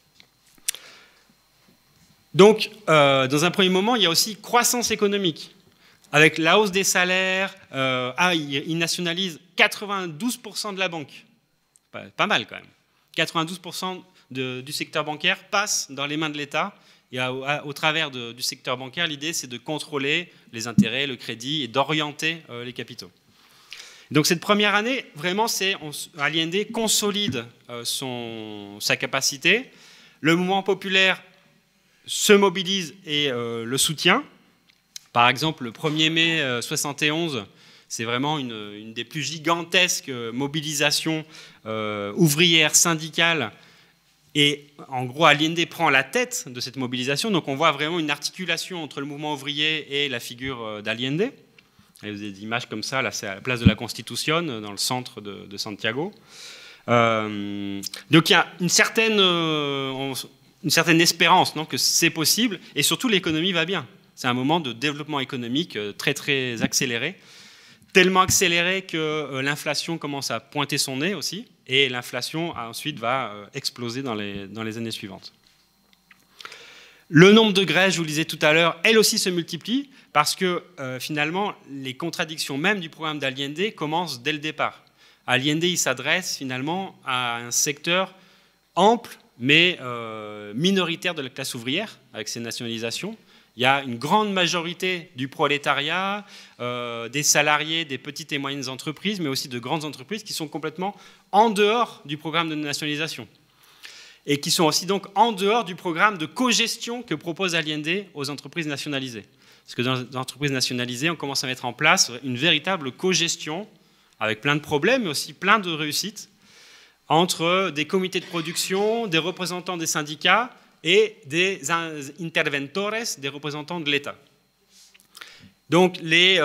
Speaker 2: Donc, dans un premier moment, il y a aussi croissance économique. Avec la hausse des salaires, il nationalise 92% de la banque. Pas mal quand même. 92% du secteur bancaire passe dans les mains de l'État. Et au travers du secteur bancaire, l'idée, c'est de contrôler les intérêts, le crédit et d'orienter les capitaux. Donc cette première année, vraiment, Allende consolide sa capacité. Le mouvement populaire se mobilise et le soutient. Par exemple, le 1er mai 1971, c'est vraiment une des plus gigantesques mobilisations ouvrières, syndicales. Et en gros, Allende prend la tête de cette mobilisation. Donc on voit vraiment une articulation entre le mouvement ouvrier et la figure d'Allende. Et vous avez des images comme ça, là c'est à la place de la Constitution, dans le centre de Santiago. Donc il y a une certaine espérance, non, que c'est possible, et surtout l'économie va bien. C'est un moment de développement économique très très accéléré, tellement accéléré que l'inflation commence à pointer son nez aussi, et l'inflation ensuite va exploser dans les années suivantes. Le nombre de grèves, je vous le disais tout à l'heure, elle aussi se multiplie, parce que finalement, les contradictions même du programme d'Allende commencent dès le départ. Allende, il s'adresse finalement à un secteur ample, mais minoritaire de la classe ouvrière, avec ces nationalisations. Il y a une grande majorité du prolétariat, des salariés, des petites et moyennes entreprises, mais aussi de grandes entreprises qui sont complètement en dehors du programme de nationalisation. Et qui sont aussi donc en dehors du programme de cogestion que propose Allende aux entreprises nationalisées. Parce que dans les entreprises nationalisées, on commence à mettre en place une véritable cogestion, avec plein de problèmes, mais aussi plein de réussites, entre des comités de production, des représentants des syndicats et des interventores, des représentants de l'État. Donc les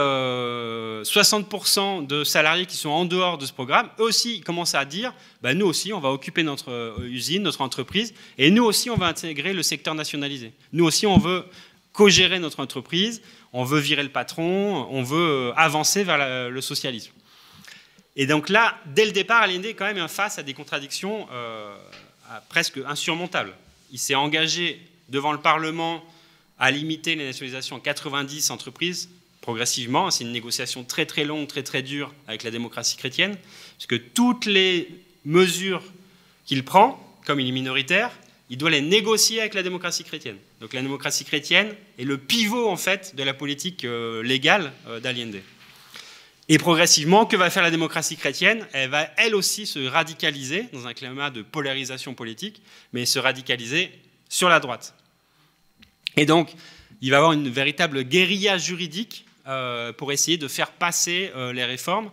Speaker 2: 60% de salariés qui sont en dehors de ce programme, eux aussi, ils commencent à dire bah, nous aussi, on va occuper notre usine, notre entreprise, et nous aussi, on va intégrer le secteur nationalisé. Nous aussi, on veut co-gérer notre entreprise, on veut virer le patron, on veut avancer vers le socialisme. Et donc là, dès le départ, Allende est quand même face à des contradictions presque insurmontables. Il s'est engagé devant le Parlement à limiter les nationalisations à 90 entreprises progressivement. C'est une négociation très très longue, très très dure avec la démocratie chrétienne, puisque toutes les mesures qu'il prend, comme il est minoritaire, il doit les négocier avec la démocratie chrétienne. Donc la démocratie chrétienne est le pivot en fait de la politique légale d'Allende. Et progressivement, que va faire la démocratie chrétienne? Elle va elle aussi se radicaliser dans un climat de polarisation politique, mais se radicaliser sur la droite. Et donc, il va y avoir une véritable guérilla juridique pour essayer de faire passer les réformes.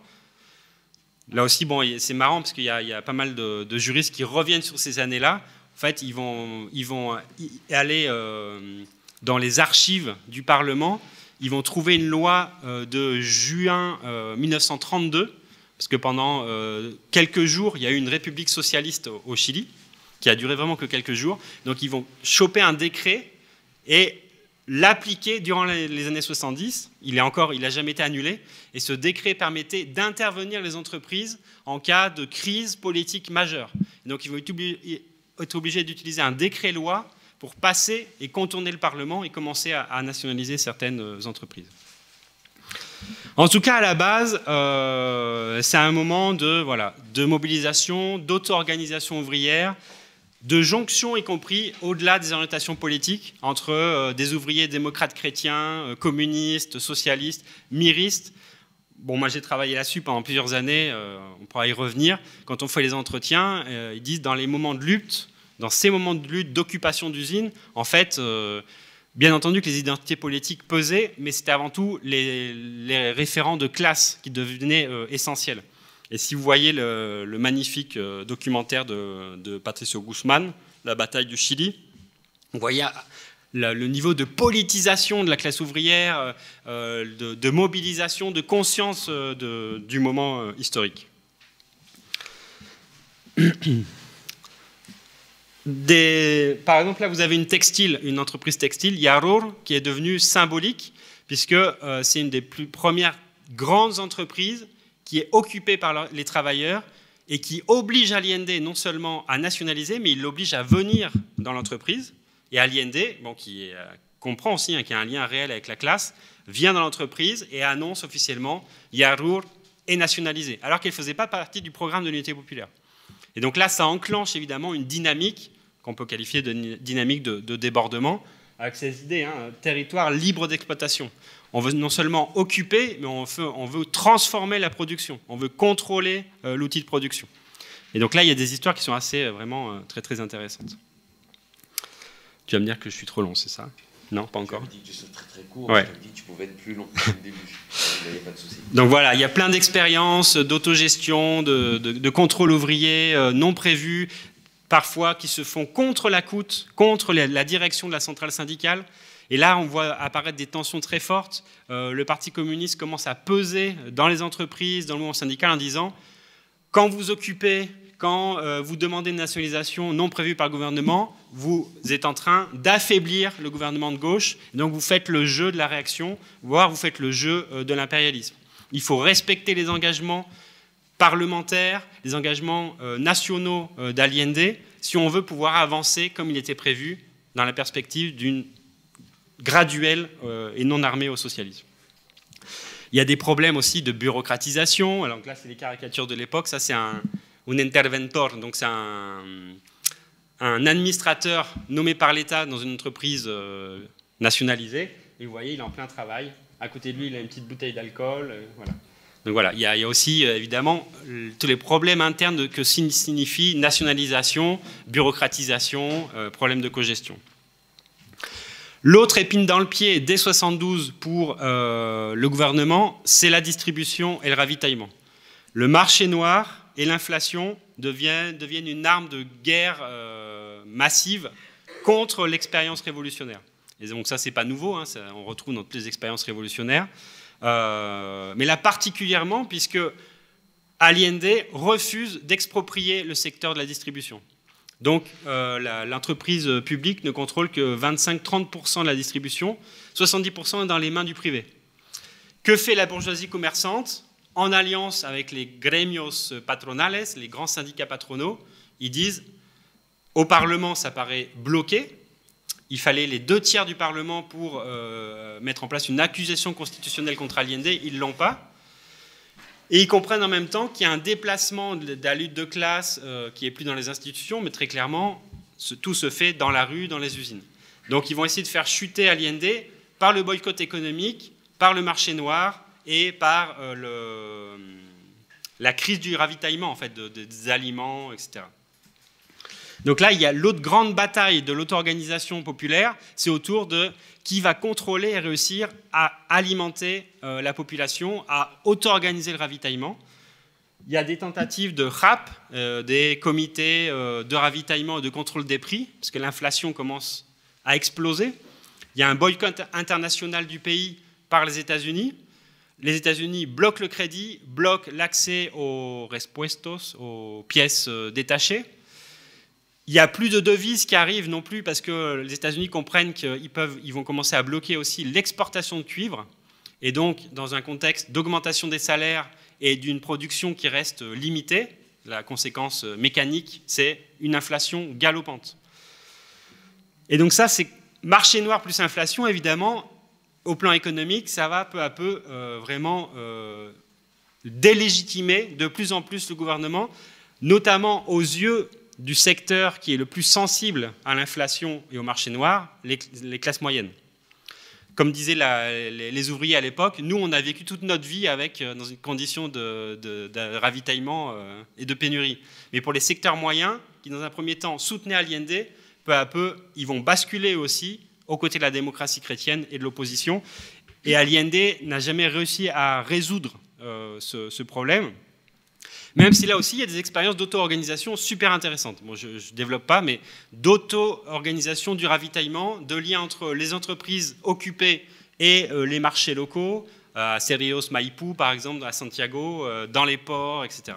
Speaker 2: Là aussi, bon, c'est marrant parce qu'il y a pas mal de juristes qui reviennent sur ces années-là. En fait, ils vont aller dans les archives du Parlement. Ils vont trouver une loi de juin 1932, parce que pendant quelques jours, il y a eu une république socialiste au Chili, qui a duré vraiment que quelques jours. Donc, ils vont choper un décret et l'appliquer durant les années 70. Il n'a jamais été annulé. Et ce décret permettait d'intervenir les entreprises en cas de crise politique majeure. Donc, ils vont être obligés d'utiliser un décret-loi pour passer et contourner le Parlement et commencer à nationaliser certaines entreprises. En tout cas, à la base, c'est un moment de mobilisation, d'auto-organisation ouvrière, de jonction, y compris au-delà des orientations politiques, entre des ouvriers démocrates chrétiens, communistes, socialistes, miristes. Bon, moi j'ai travaillé là-dessus pendant plusieurs années, on pourra y revenir. Quand on fait les entretiens, ils disent dans les moments de lutte, dans ces moments de lutte, d'occupation d'usines, en fait, bien entendu que les identités politiques pesaient, mais c'était avant tout les référents de classe qui devenaient essentiels. Et si vous voyez le magnifique documentaire de Patricio Guzmán, La bataille du Chili, vous voyez le niveau de politisation de la classe ouvrière, de mobilisation, de conscience du moment historique. Par exemple, là, vous avez une entreprise textile, Yarur, qui est devenue symbolique, puisque c'est une des plus premières grandes entreprises qui est occupée par les travailleurs et qui oblige Allende non seulement à nationaliser, mais il l'oblige à venir dans l'entreprise. Et Allende, bon, qui comprend aussi qu'il y a un lien réel avec la classe, vient dans l'entreprise et annonce officiellement Yarur est nationalisé, alors qu'elle ne faisait pas partie du programme de l'unité populaire. Et donc là, ça enclenche évidemment une dynamique qu'on peut qualifier de dynamique de débordement, avec ces idées, territoire libre d'exploitation. On veut non seulement occuper, mais on veut transformer la production. On veut contrôler l'outil de production. Et donc là, il y a des histoires qui sont vraiment très, très intéressantes. Tu vas me dire que je suis trop long, c'est ça? Non, pas encore.
Speaker 1: Je me dis que je suis très, très court.
Speaker 2: Ouais.
Speaker 1: Je me dis que tu pouvais être plus long dès le début. Il n'y a pas de souci.
Speaker 2: Donc voilà, il y a plein d'expériences, d'autogestion, de contrôle ouvrier non prévus, parfois qui se font contre la coûte, contre la direction de la centrale syndicale. Et là, on voit apparaître des tensions très fortes. Le Parti communiste commence à peser dans les entreprises, dans le mouvement syndical, en disant « quand vous occupez, quand vous demandez une nationalisation non prévue par le gouvernement, vous êtes en train d'affaiblir le gouvernement de gauche, donc vous faites le jeu de la réaction, voire vous faites le jeu de l'impérialisme. Il faut respecter les engagements parlementaires, les engagements nationaux d'Allende, si on veut pouvoir avancer comme il était prévu dans la perspective d'une graduelle et non armée au socialisme. Il y a des problèmes aussi de bureaucratisation. Alors là, c'est les caricatures de l'époque. Ça, c'est un interventor, donc c'est un administrateur nommé par l'État dans une entreprise nationalisée. Et vous voyez, il est en plein travail. À côté de lui, il a une petite bouteille d'alcool. Voilà. Donc voilà, il y a aussi évidemment tous les problèmes internes que signifie nationalisation, bureaucratisation, problème de cogestion. L'autre épine dans le pied dès 1972 pour le gouvernement, c'est la distribution et le ravitaillement. Le marché noir et l'inflation deviennent une arme de guerre massive contre l'expérience révolutionnaire. Et donc ça, c'est pas nouveau, hein, ça, on retrouve dans toutes les expériences révolutionnaires. Mais là particulièrement, puisque Allende refuse d'exproprier le secteur de la distribution. Donc l'entreprise publique ne contrôle que 25-30% de la distribution, 70% est dans les mains du privé. Que fait la bourgeoisie commerçante? En alliance avec les gremios patronales, les grands syndicats patronaux, ils disent au Parlement, ça paraît bloqué. Il fallait les 2/3 du Parlement pour mettre en place une accusation constitutionnelle contre Allende. Ils ne l'ont pas. Et ils comprennent en même temps qu'il y a un déplacement de la lutte de classe qui n'est plus dans les institutions, mais très clairement, tout se fait dans la rue, dans les usines. Donc ils vont essayer de faire chuter Allende par le boycott économique, par le marché noir et par la crise du ravitaillement, en fait, des aliments, etc. Donc là, il y a l'autre grande bataille de l'auto-organisation populaire, c'est autour de qui va contrôler et réussir à alimenter la population, à auto-organiser le ravitaillement. Il y a des tentatives de RAP, des comités de ravitaillement et de contrôle des prix, parce que l'inflation commence à exploser. Il y a un boycott international du pays par les États-Unis. Les États-Unis bloquent le crédit, bloquent l'accès aux respuestos, aux pièces détachées. Il n'y a plus de devises qui arrivent non plus parce que les États-Unis comprennent qu'ils vont commencer à bloquer aussi l'exportation de cuivre. Et donc, dans un contexte d'augmentation des salaires et d'une production qui reste limitée, la conséquence mécanique, c'est une inflation galopante. Et donc ça, c'est marché noir plus inflation, évidemment, au plan économique, ça va peu à peu vraiment délégitimer de plus en plus le gouvernement, notamment aux yeux du secteur qui est le plus sensible à l'inflation et au marché noir, les classes moyennes. Comme disaient les ouvriers à l'époque, nous, on a vécu toute notre vie dans une condition de ravitaillement et de pénurie. Mais pour les secteurs moyens, qui dans un premier temps soutenaient Allende, peu à peu, ils vont basculer aussi aux côtés de la démocratie chrétienne et de l'opposition. Et Allende n'a jamais réussi à résoudre ce problème. Même si là aussi, il y a des expériences d'auto-organisation super intéressantes. Bon, je ne développe pas, mais d'auto-organisation du ravitaillement, de lien entre les entreprises occupées et les marchés locaux, à Cerrillos, Maipú, par exemple, à Santiago, dans les ports, etc.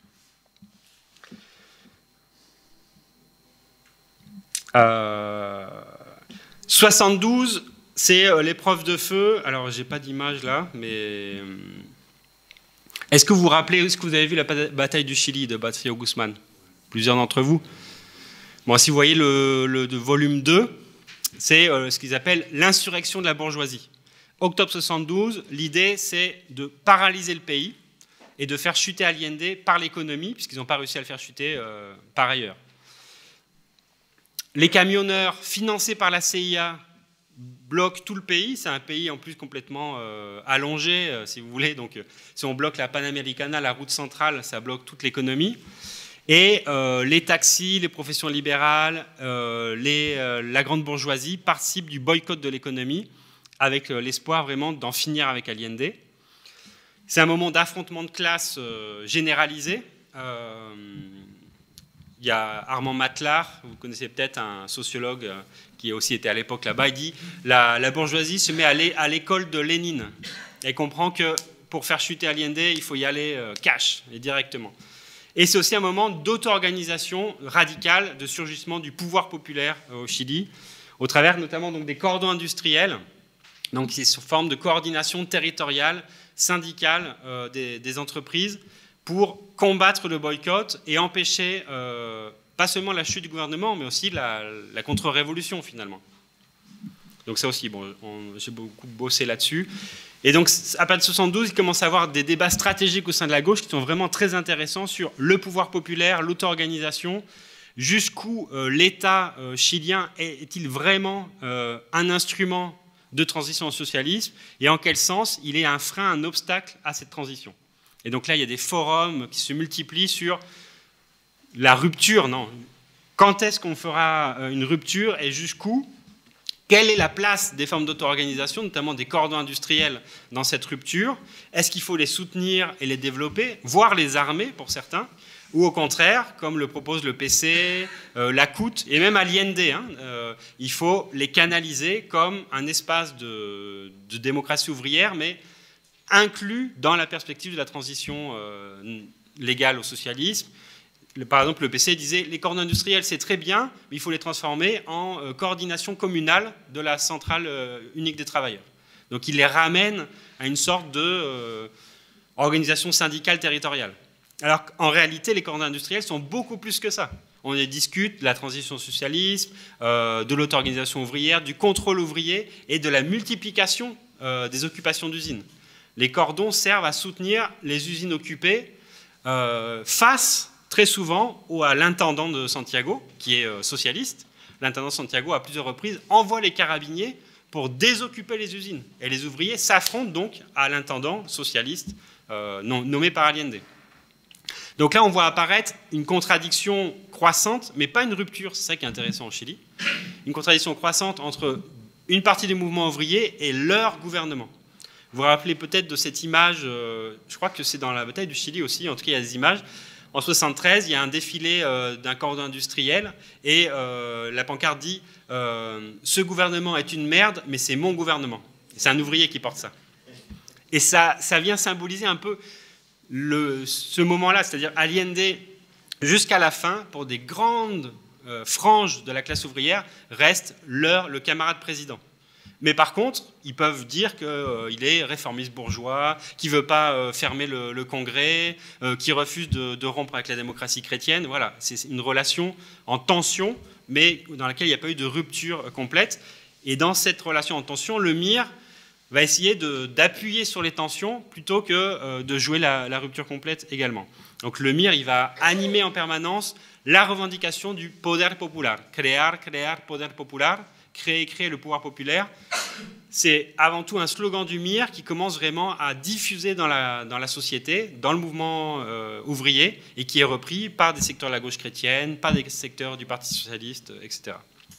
Speaker 2: « 72, c'est l'épreuve de feu. » Alors, je n'ai pas d'image là, mais... Est-ce que vous vous rappelez, est-ce que vous avez vu la bataille du Chili de Baccio Guzmán? Plusieurs d'entre vous. Bon, si vous voyez le volume 2, c'est ce qu'ils appellent l'insurrection de la bourgeoisie. Octobre 72, l'idée, c'est de paralyser le pays et de faire chuter Allende par l'économie, puisqu'ils n'ont pas réussi à le faire chuter par ailleurs. Les camionneurs financés par la CIA bloque tout le pays, c'est un pays en plus complètement allongé, si vous voulez, donc si on bloque la Panamericana, la route centrale, ça bloque toute l'économie, et les taxis, les professions libérales, la grande bourgeoisie participent du boycott de l'économie, avec l'espoir vraiment d'en finir avec Allende. C'est un moment d'affrontement de classe généralisé. Il y a Armand Matlar, vous connaissez peut-être, un sociologue qui a aussi été à l'époque là-bas, il dit la bourgeoisie se met à l'école de Lénine. Elle comprend que pour faire chuter Allende, il faut y aller cash et directement. Et c'est aussi un moment d'auto-organisation radicale, de surgissement du pouvoir populaire au Chili, au travers notamment donc, des cordons industriels, donc c'est sous forme de coordination territoriale, syndicale des entreprises, pour combattre le boycott et empêcher pas seulement la chute du gouvernement, mais aussi la contre-révolution finalement. Donc ça aussi, bon, j'ai beaucoup bossé là-dessus. Et donc à partir de 72, il commence à y avoir des débats stratégiques au sein de la gauche qui sont vraiment très intéressants sur le pouvoir populaire, l'auto-organisation, Jusqu'où l'État chilien est-il vraiment un instrument de transition au socialisme, et en quel sens il est un frein, un obstacle à cette transition. Et donc là, il y a des forums qui se multiplient sur la rupture, non. Quand est-ce qu'on fera une rupture et jusqu'où? Quelle est la place des formes d'auto-organisation, notamment des cordons industriels, dans cette rupture? Est-ce qu'il faut les soutenir et les développer, voire les armer pour certains? Ou au contraire, comme le propose le PC, la CUT et même Allende, il faut les canaliser comme un espace de démocratie ouvrière, mais inclus dans la perspective de la transition légale au socialisme. Par exemple, le PC disait les cordons industriels, c'est très bien, mais il faut les transformer en coordination communale de la centrale unique des travailleurs. Donc il les ramène à une sorte d'organisation syndicale territoriale. Alors qu'en réalité, les cordons industriels sont beaucoup plus que ça. On y discute de la transition au socialisme, de l'auto-organisation ouvrière, du contrôle ouvrier et de la multiplication des occupations d'usines. Les cordons servent à soutenir les usines occupées face, très souvent, à l'intendant de Santiago, qui est socialiste. L'intendant de Santiago, à plusieurs reprises, envoie les carabiniers pour désoccuper les usines. Et les ouvriers s'affrontent donc à l'intendant socialiste nommé par Allende. Donc là, on voit apparaître une contradiction croissante, mais pas une rupture, c'est ça qui est intéressant au Chili, une contradiction croissante entre une partie des mouvements ouvriers et leur gouvernement. Vous vous rappelez peut-être de cette image, je crois que c'est dans la bataille du Chili aussi, en tout cas il y a des images. En 1973, il y a un défilé d'un cordon industriel et la pancarte dit « Ce gouvernement est une merde, mais c'est mon gouvernement ». C'est un ouvrier qui porte ça. Et ça vient symboliser un peu ce moment-là, c'est-à-dire Allende, jusqu'à la fin, pour des grandes franges de la classe ouvrière, reste le camarade président. Mais par contre, ils peuvent dire qu'il est réformiste bourgeois, qu'il ne veut pas fermer le Congrès, qu'il refuse de rompre avec la démocratie chrétienne. Voilà, c'est une relation en tension, mais dans laquelle il n'y a pas eu de rupture complète. Et dans cette relation en tension, le MIR va essayer d'appuyer sur les tensions plutôt que de jouer la rupture complète également. Donc le MIR, il va animer en permanence la revendication du poder popular. Crear poder popular, créer le pouvoir populaire. C'est avant tout un slogan du MIR qui commence vraiment à diffuser dans la société, dans le mouvement ouvrier, et qui est repris par des secteurs de la gauche chrétienne, par des secteurs du Parti socialiste, etc.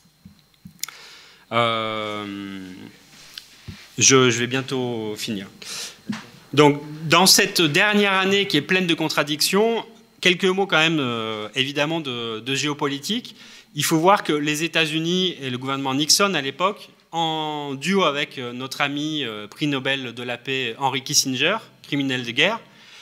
Speaker 2: Je vais bientôt finir. Donc, dans cette dernière année qui est pleine de contradictions, quelques mots quand même, évidemment, de géopolitique. Il faut voir que les États-Unis et le gouvernement Nixon, à l'époque, en duo avec notre ami prix Nobel de la paix Henry Kissinger, criminel de guerre,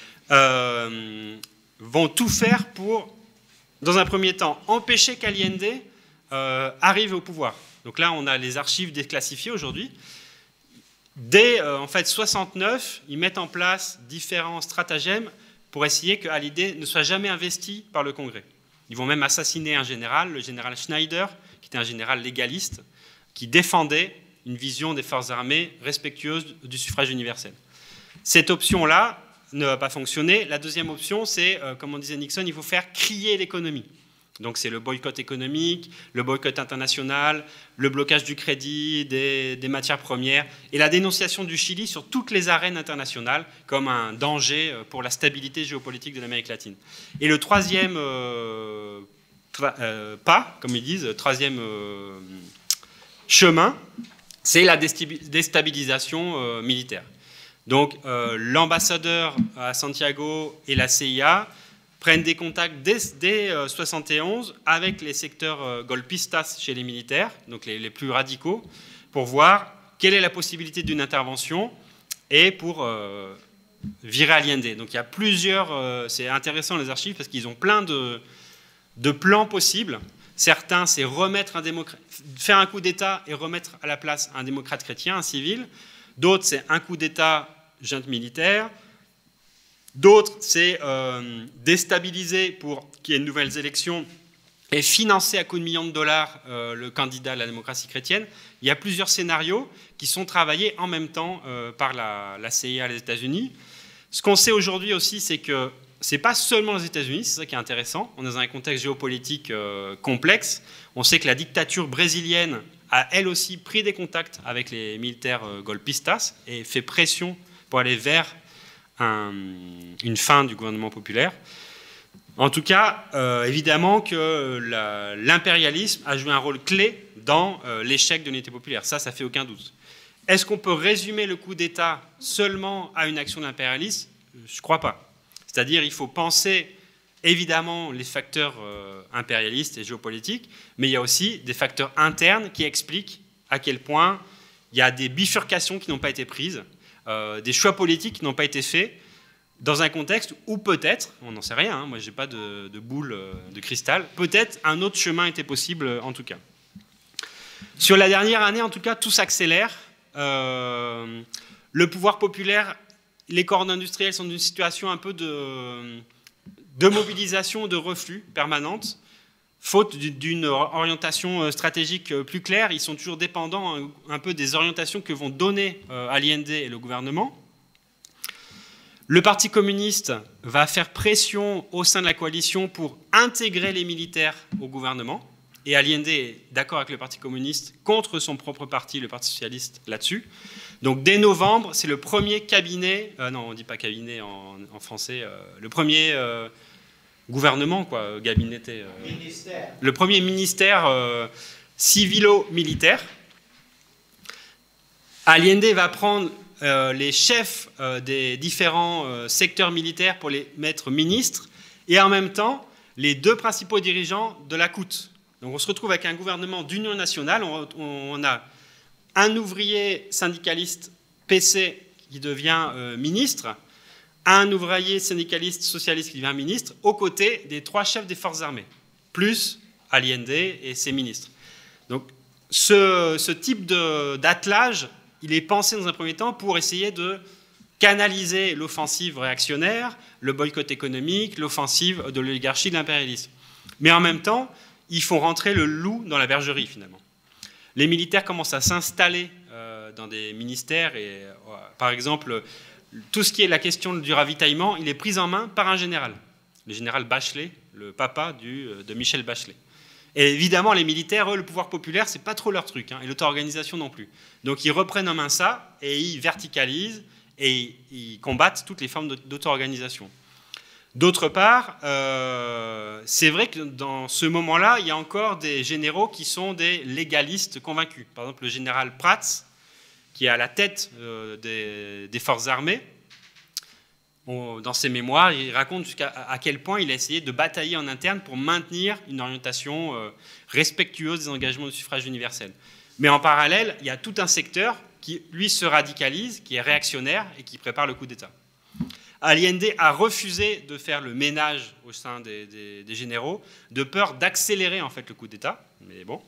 Speaker 2: vont tout faire pour, dans un premier temps, empêcher qu'Allende arrive au pouvoir. Donc là, on a les archives déclassifiées aujourd'hui. Dès en fait 69, ils mettent en place différents stratagèmes pour essayer que Allende ne soit jamais investi par le Congrès. Ils vont même assassiner un général, le général Schneider, qui était un général légaliste, qui défendait une vision des forces armées respectueuse du suffrage universel. Cette option-là ne va pas fonctionner. La deuxième option, c'est, comme on disait Nixon, il faut faire crier l'économie. Donc c'est le boycott économique, le boycott international, le blocage du crédit, des matières premières, et la dénonciation du Chili sur toutes les arènes internationales comme un danger pour la stabilité géopolitique de l'Amérique latine. Et le troisième pas, comme ils disent, troisième chemin, c'est la déstabilisation militaire. Donc l'ambassadeur à Santiago et la CIA prennent des contacts dès 1971 avec les secteurs golpistas chez les militaires, donc les plus radicaux, pour voir quelle est la possibilité d'une intervention et pour virer Allende. Donc il y a plusieurs, c'est intéressant les archives parce qu'ils ont plein de plans possibles. Certains, c'est faire un coup d'État et remettre à la place un démocrate chrétien, un civil. D'autres, c'est un coup d'État, junte militaire. D'autres, c'est déstabiliser pour qu'il y ait de nouvelles élections et financer à coups de millions de dollars le candidat à la démocratie chrétienne. Il y a plusieurs scénarios qui sont travaillés en même temps par la CIA des États-Unis. Ce qu'on sait aujourd'hui aussi, c'est que c'est pas seulement les États-Unis, c'est ça qui est intéressant. On est dans un contexte géopolitique complexe. On sait que la dictature brésilienne a elle aussi pris des contacts avec les militaires golpistas et fait pression pour aller vers une fin du gouvernement populaire. En tout cas, évidemment que l'impérialisme a joué un rôle clé dans l'échec de l'unité populaire. Ça fait aucun doute. Est-ce qu'on peut résumer le coup d'État seulement à une action de l'impérialisme? Je ne crois pas. C'est-à-dire il faut penser évidemment les facteurs impérialistes et géopolitiques, mais il y a aussi des facteurs internes qui expliquent à quel point il y a des bifurcations qui n'ont pas été prises, des choix politiques qui n'ont pas été faits, dans un contexte où peut-être, on n'en sait rien, hein, moi je n'ai pas de boule de cristal, peut-être un autre chemin était possible en tout cas. Sur la dernière année, en tout cas, tout s'accélère. Le pouvoir populaire, les corps industriels sont dans une situation un peu de mobilisation, de reflux permanente, faute d'une orientation stratégique plus claire. Ils sont toujours dépendants un peu des orientations que vont donner Allende et le gouvernement. Le Parti communiste va faire pression au sein de la coalition pour intégrer les militaires au gouvernement. Et Allende est d'accord avec le Parti communiste contre son propre parti, le Parti socialiste, là-dessus. Donc dès novembre, c'est le premier cabinet, non on ne dit pas cabinet en français, le premier gouvernement, quoi, gabineté. Le premier ministère civilo-militaire. Allende va prendre les chefs des différents secteurs militaires pour les mettre ministres, et en même temps, les deux principaux dirigeants de la CUT. Donc on se retrouve avec un gouvernement d'union nationale, on a un ouvrier syndicaliste PC qui devient ministre, un ouvrier syndicaliste socialiste qui devient ministre, aux côtés des trois chefs des forces armées, plus Allende et ses ministres. Donc ce type d'attelage, il est pensé dans un premier temps pour essayer de canaliser l'offensive réactionnaire, le boycott économique, l'offensive de l'oligarchie, de l'impérialisme. Mais en même temps, ils font rentrer le loup dans la bergerie, finalement. Les militaires commencent à s'installer dans des ministères. Et, par exemple, tout ce qui est la question du ravitaillement, il est pris en main par un général. Le général Bachelet, le papa de Michel Bachelet. Et évidemment, les militaires, eux, le pouvoir populaire, c'est pas trop leur truc, hein, et l'auto-organisation non plus. Donc ils reprennent en main ça, et ils verticalisent, et ils combattent toutes les formes d'auto-organisation. D'autre part, c'est vrai que dans ce moment-là, il y a encore des généraux qui sont des légalistes convaincus. Par exemple, le général Prats, qui est à la tête des forces armées, dans ses mémoires, il raconte à quel point il a essayé de batailler en interne pour maintenir une orientation respectueuse des engagements de suffrage universel. Mais en parallèle, il y a tout un secteur qui, lui, se radicalise, qui est réactionnaire et qui prépare le coup d'État. Allende a refusé de faire le ménage au sein des généraux, de peur d'accélérer en fait le coup d'État. Mais bon.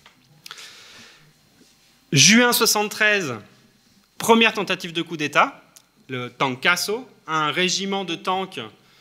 Speaker 2: Juin 73, première tentative de coup d'État, le Tancazo, un régiment de tanks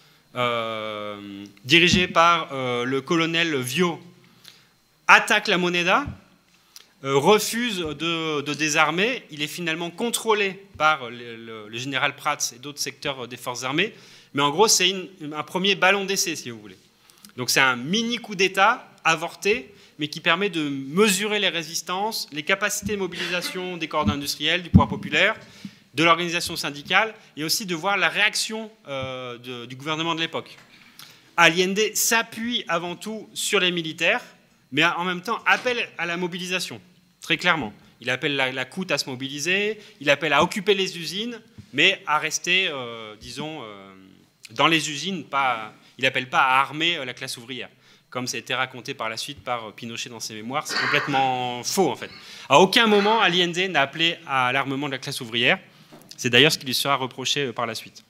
Speaker 2: dirigé par le colonel Vio, attaque la Moneda, refuse de désarmer. Il est finalement contrôlé par le général Prats et d'autres secteurs des forces armées. Mais en gros, c'est un premier ballon d'essai, si vous voulez. Donc c'est un mini coup d'État avorté, mais qui permet de mesurer les résistances, les capacités de mobilisation des corps industriels, du pouvoir populaire, de l'organisation syndicale, et aussi de voir la réaction du gouvernement de l'époque. Allende s'appuie avant tout sur les militaires, mais en même temps appelle à la mobilisation. Très clairement. Il appelle la CUT à se mobiliser, il appelle à occuper les usines, mais à rester, disons, dans les usines. Il n'appelle pas à armer la classe ouvrière, comme ça a été raconté par la suite par Pinochet dans ses mémoires. C'est complètement faux, en fait. À aucun moment, Allende n'a appelé à l'armement de la classe ouvrière. C'est d'ailleurs ce qui lui sera reproché par la suite.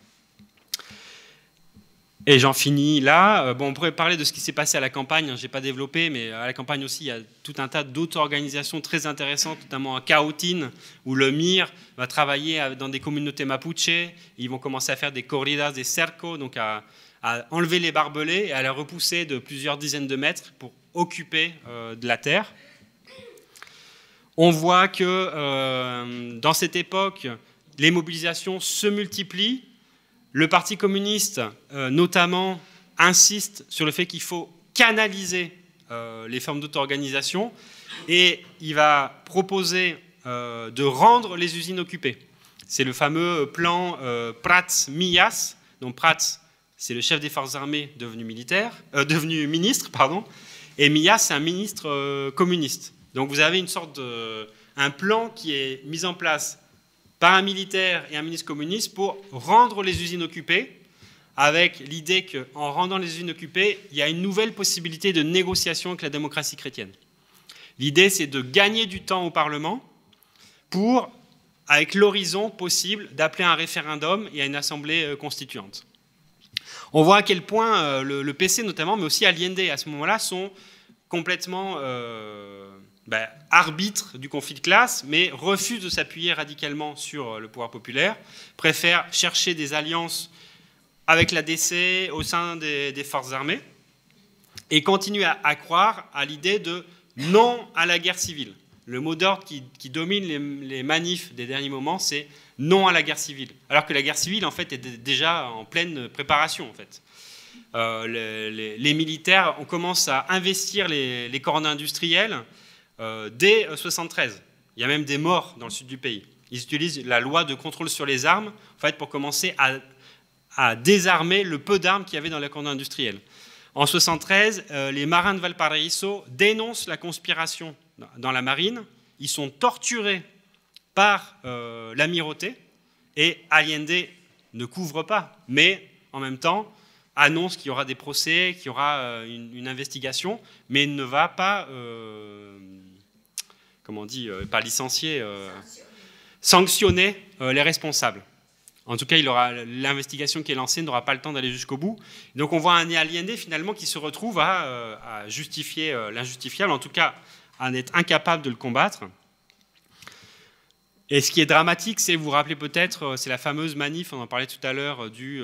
Speaker 2: Et j'en finis là. Bon, on pourrait parler de ce qui s'est passé à la campagne, je n'ai pas développé, mais à la campagne aussi, il y a tout un tas d'autres organisations très intéressantes, notamment à Cautín, où le MIR va travailler dans des communautés mapuche. Ils vont commencer à faire des corridas, des cercos, donc à enlever les barbelés et à les repousser de plusieurs dizaines de mètres pour occuper de la terre. On voit que dans cette époque, les mobilisations se multiplient. Le Parti communiste, notamment, insiste sur le fait qu'il faut canaliser les formes d'auto-organisation et il va proposer de rendre les usines occupées. C'est le fameux plan Prats-Millas. Donc Prats, c'est le chef des forces armées devenu ministre, pardon, et Millas, c'est un ministre communiste. Donc vous avez une sorte un plan qui est mis en place par un militaire et un ministre communiste pour rendre les usines occupées, avec l'idée qu'en rendant les usines occupées, il y a une nouvelle possibilité de négociation avec la démocratie chrétienne. L'idée, c'est de gagner du temps au Parlement pour, avec l'horizon possible, d'appeler à un référendum et à une assemblée constituante. On voit à quel point le PC notamment, mais aussi Allende à ce moment-là, sont complètement arbitres du conflit de classe, mais refusent de s'appuyer radicalement sur le pouvoir populaire, préfèrent chercher des alliances avec la DC au sein des forces armées, et continuent à croire à l'idée de non à la guerre civile. Le mot d'ordre qui domine les manifs des derniers moments, c'est non à la guerre civile. Alors que la guerre civile, en fait, est déjà en pleine préparation, en fait. Les militaires, on commence à investir les corps industriels dès 1973. Il y a même des morts dans le sud du pays. Ils utilisent la loi de contrôle sur les armes, en fait, pour commencer à désarmer le peu d'armes qu'il y avait dans les corps industriels. En 1973, les marins de Valparaiso dénoncent la conspiration dans la marine. Ils sont torturés par l'amirauté et Allende ne couvre pas, mais en même temps annonce qu'il y aura des procès, qu'il y aura une investigation, mais ne va pas, comment on dit, pas licencier, sanctionner les responsables. En tout cas, l'investigation qui est lancée n'aura pas le temps d'aller jusqu'au bout. Donc on voit un Allende finalement qui se retrouve à justifier l'injustifiable, en tout cas à être incapable de le combattre. Et ce qui est dramatique, c'est, vous vous rappelez peut-être, c'est la fameuse manif, on en parlait tout à l'heure, du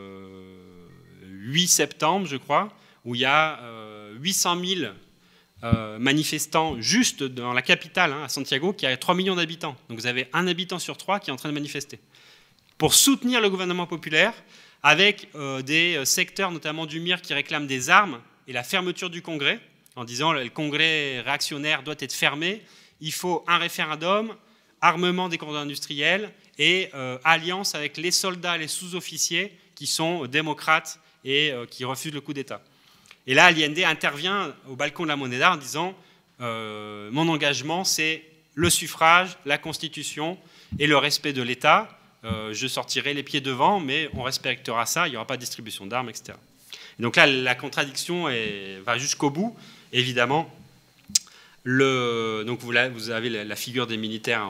Speaker 2: 8 septembre, je crois, où il y a 800 000 manifestants juste dans la capitale, à Santiago, qui a 3 millions d'habitants. Donc vous avez un habitant sur 3 qui est en train de manifester pour soutenir le gouvernement populaire, avec des secteurs, notamment du MIR, qui réclament des armes et la fermeture du Congrès, en disant que le Congrès réactionnaire doit être fermé, il faut un référendum, armement des corps industriels et alliance avec les soldats et les sous-officiers qui sont démocrates et qui refusent le coup d'État. Et là, Allende intervient au balcon de la Moneda en disant mon engagement, c'est le suffrage, la Constitution et le respect de l'État. Je sortirai les pieds devant, mais on respectera ça, il n'y aura pas de distribution d'armes, etc. Et donc là, la contradiction va jusqu'au bout. Évidemment, donc vous avez la figure des militaires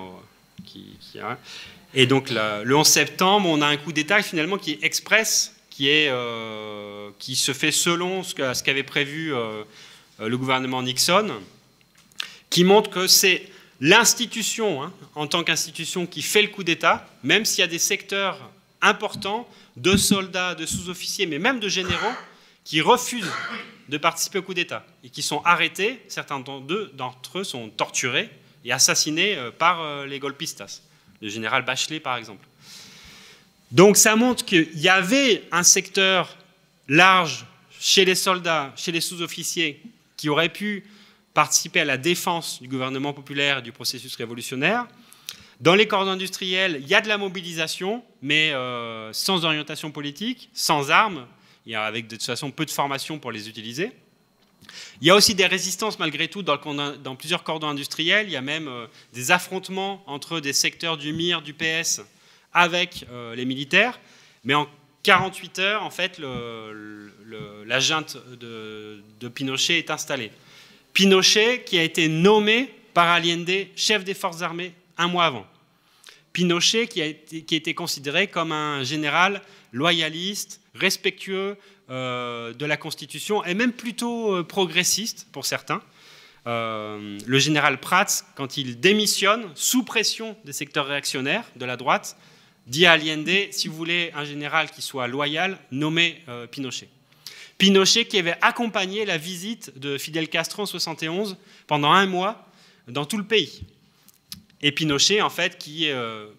Speaker 2: et donc le 11 septembre, on a un coup d'État finalement qui est express, qui se fait selon ce qu'avait prévu le gouvernement Nixon, qui montre que c'est l'institution, en tant qu'institution, qui fait le coup d'État, même s'il y a des secteurs importants de soldats, de sous-officiers, mais même de généraux, qui refusent de participer au coup d'État et qui sont arrêtés. Certains d'entre eux sont torturés et assassinés par les golpistas, le général Bachelet par exemple. Donc ça montre qu'il y avait un secteur large chez les soldats, chez les sous-officiers, qui auraient pu participer à la défense du gouvernement populaire et du processus révolutionnaire. Dans les corps industriels, il y a de la mobilisation, mais sans orientation politique, sans armes, et avec de toute façon peu de formation pour les utiliser. Il y a aussi des résistances malgré tout dans plusieurs cordons industriels. Il y a même des affrontements entre des secteurs du MIR, du PS, avec les militaires. Mais en 48 heures, en fait, la junte de Pinochet est installée. Pinochet qui a été nommé par Allende chef des forces armées un mois avant. Pinochet qui a été considéré comme un général loyaliste, respectueux de la Constitution et même plutôt progressiste pour certains. Le général Prats, quand il démissionne sous pression des secteurs réactionnaires de la droite, dit à Allende, si vous voulez un général qui soit loyal, nommez Pinochet. Pinochet qui avait accompagné la visite de Fidel Castro en 1971 pendant un mois dans tout le pays. Et Pinochet, en fait, qui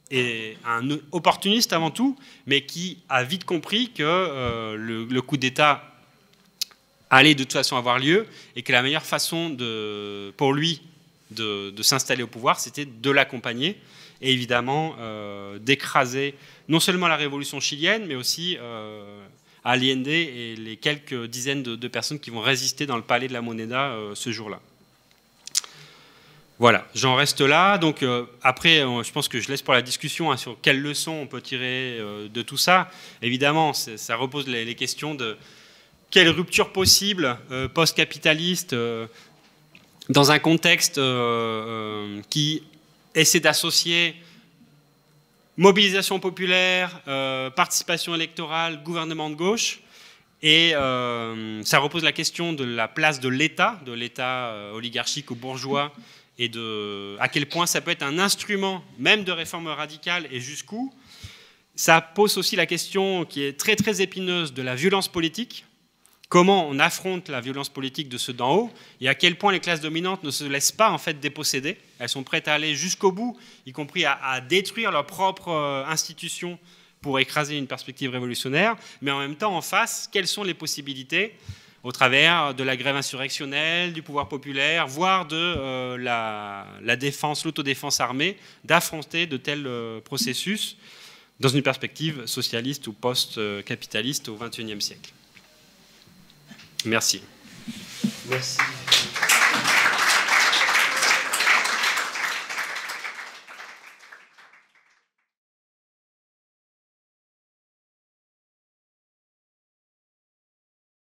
Speaker 2: est un opportuniste avant tout, mais qui a vite compris que le coup d'État allait de toute façon avoir lieu et que la meilleure façon pour lui de s'installer au pouvoir, c'était de l'accompagner et évidemment d'écraser non seulement la révolution chilienne, mais aussi Allende et les quelques dizaines de personnes qui vont résister dans le palais de la Moneda ce jour-là. Voilà, j'en reste là. Donc après, je pense que je laisse pour la discussion sur quelles leçons on peut tirer de tout ça. Évidemment, ça repose les questions de quelle rupture possible post-capitaliste dans un contexte qui essaie d'associer mobilisation populaire, participation électorale, gouvernement de gauche. Et ça repose la question de la place de l'État oligarchique ou bourgeois, et à quel point ça peut être un instrument même de réforme radicale et jusqu'où. Ça pose aussi la question qui est très très épineuse de la violence politique. Comment on affronte la violence politique de ceux d'en haut et à quel point les classes dominantes ne se laissent pas en fait déposséder. Elles sont prêtes à aller jusqu'au bout, y compris à détruire leur propre institution pour écraser une perspective révolutionnaire. Mais en même temps, en face, quelles sont les possibilités au travers de la grève insurrectionnelle, du pouvoir populaire, voire de la défense, l'autodéfense armée, d'affronter de tels processus dans une perspective socialiste ou post-capitaliste au XXIe siècle. Merci.
Speaker 1: Merci.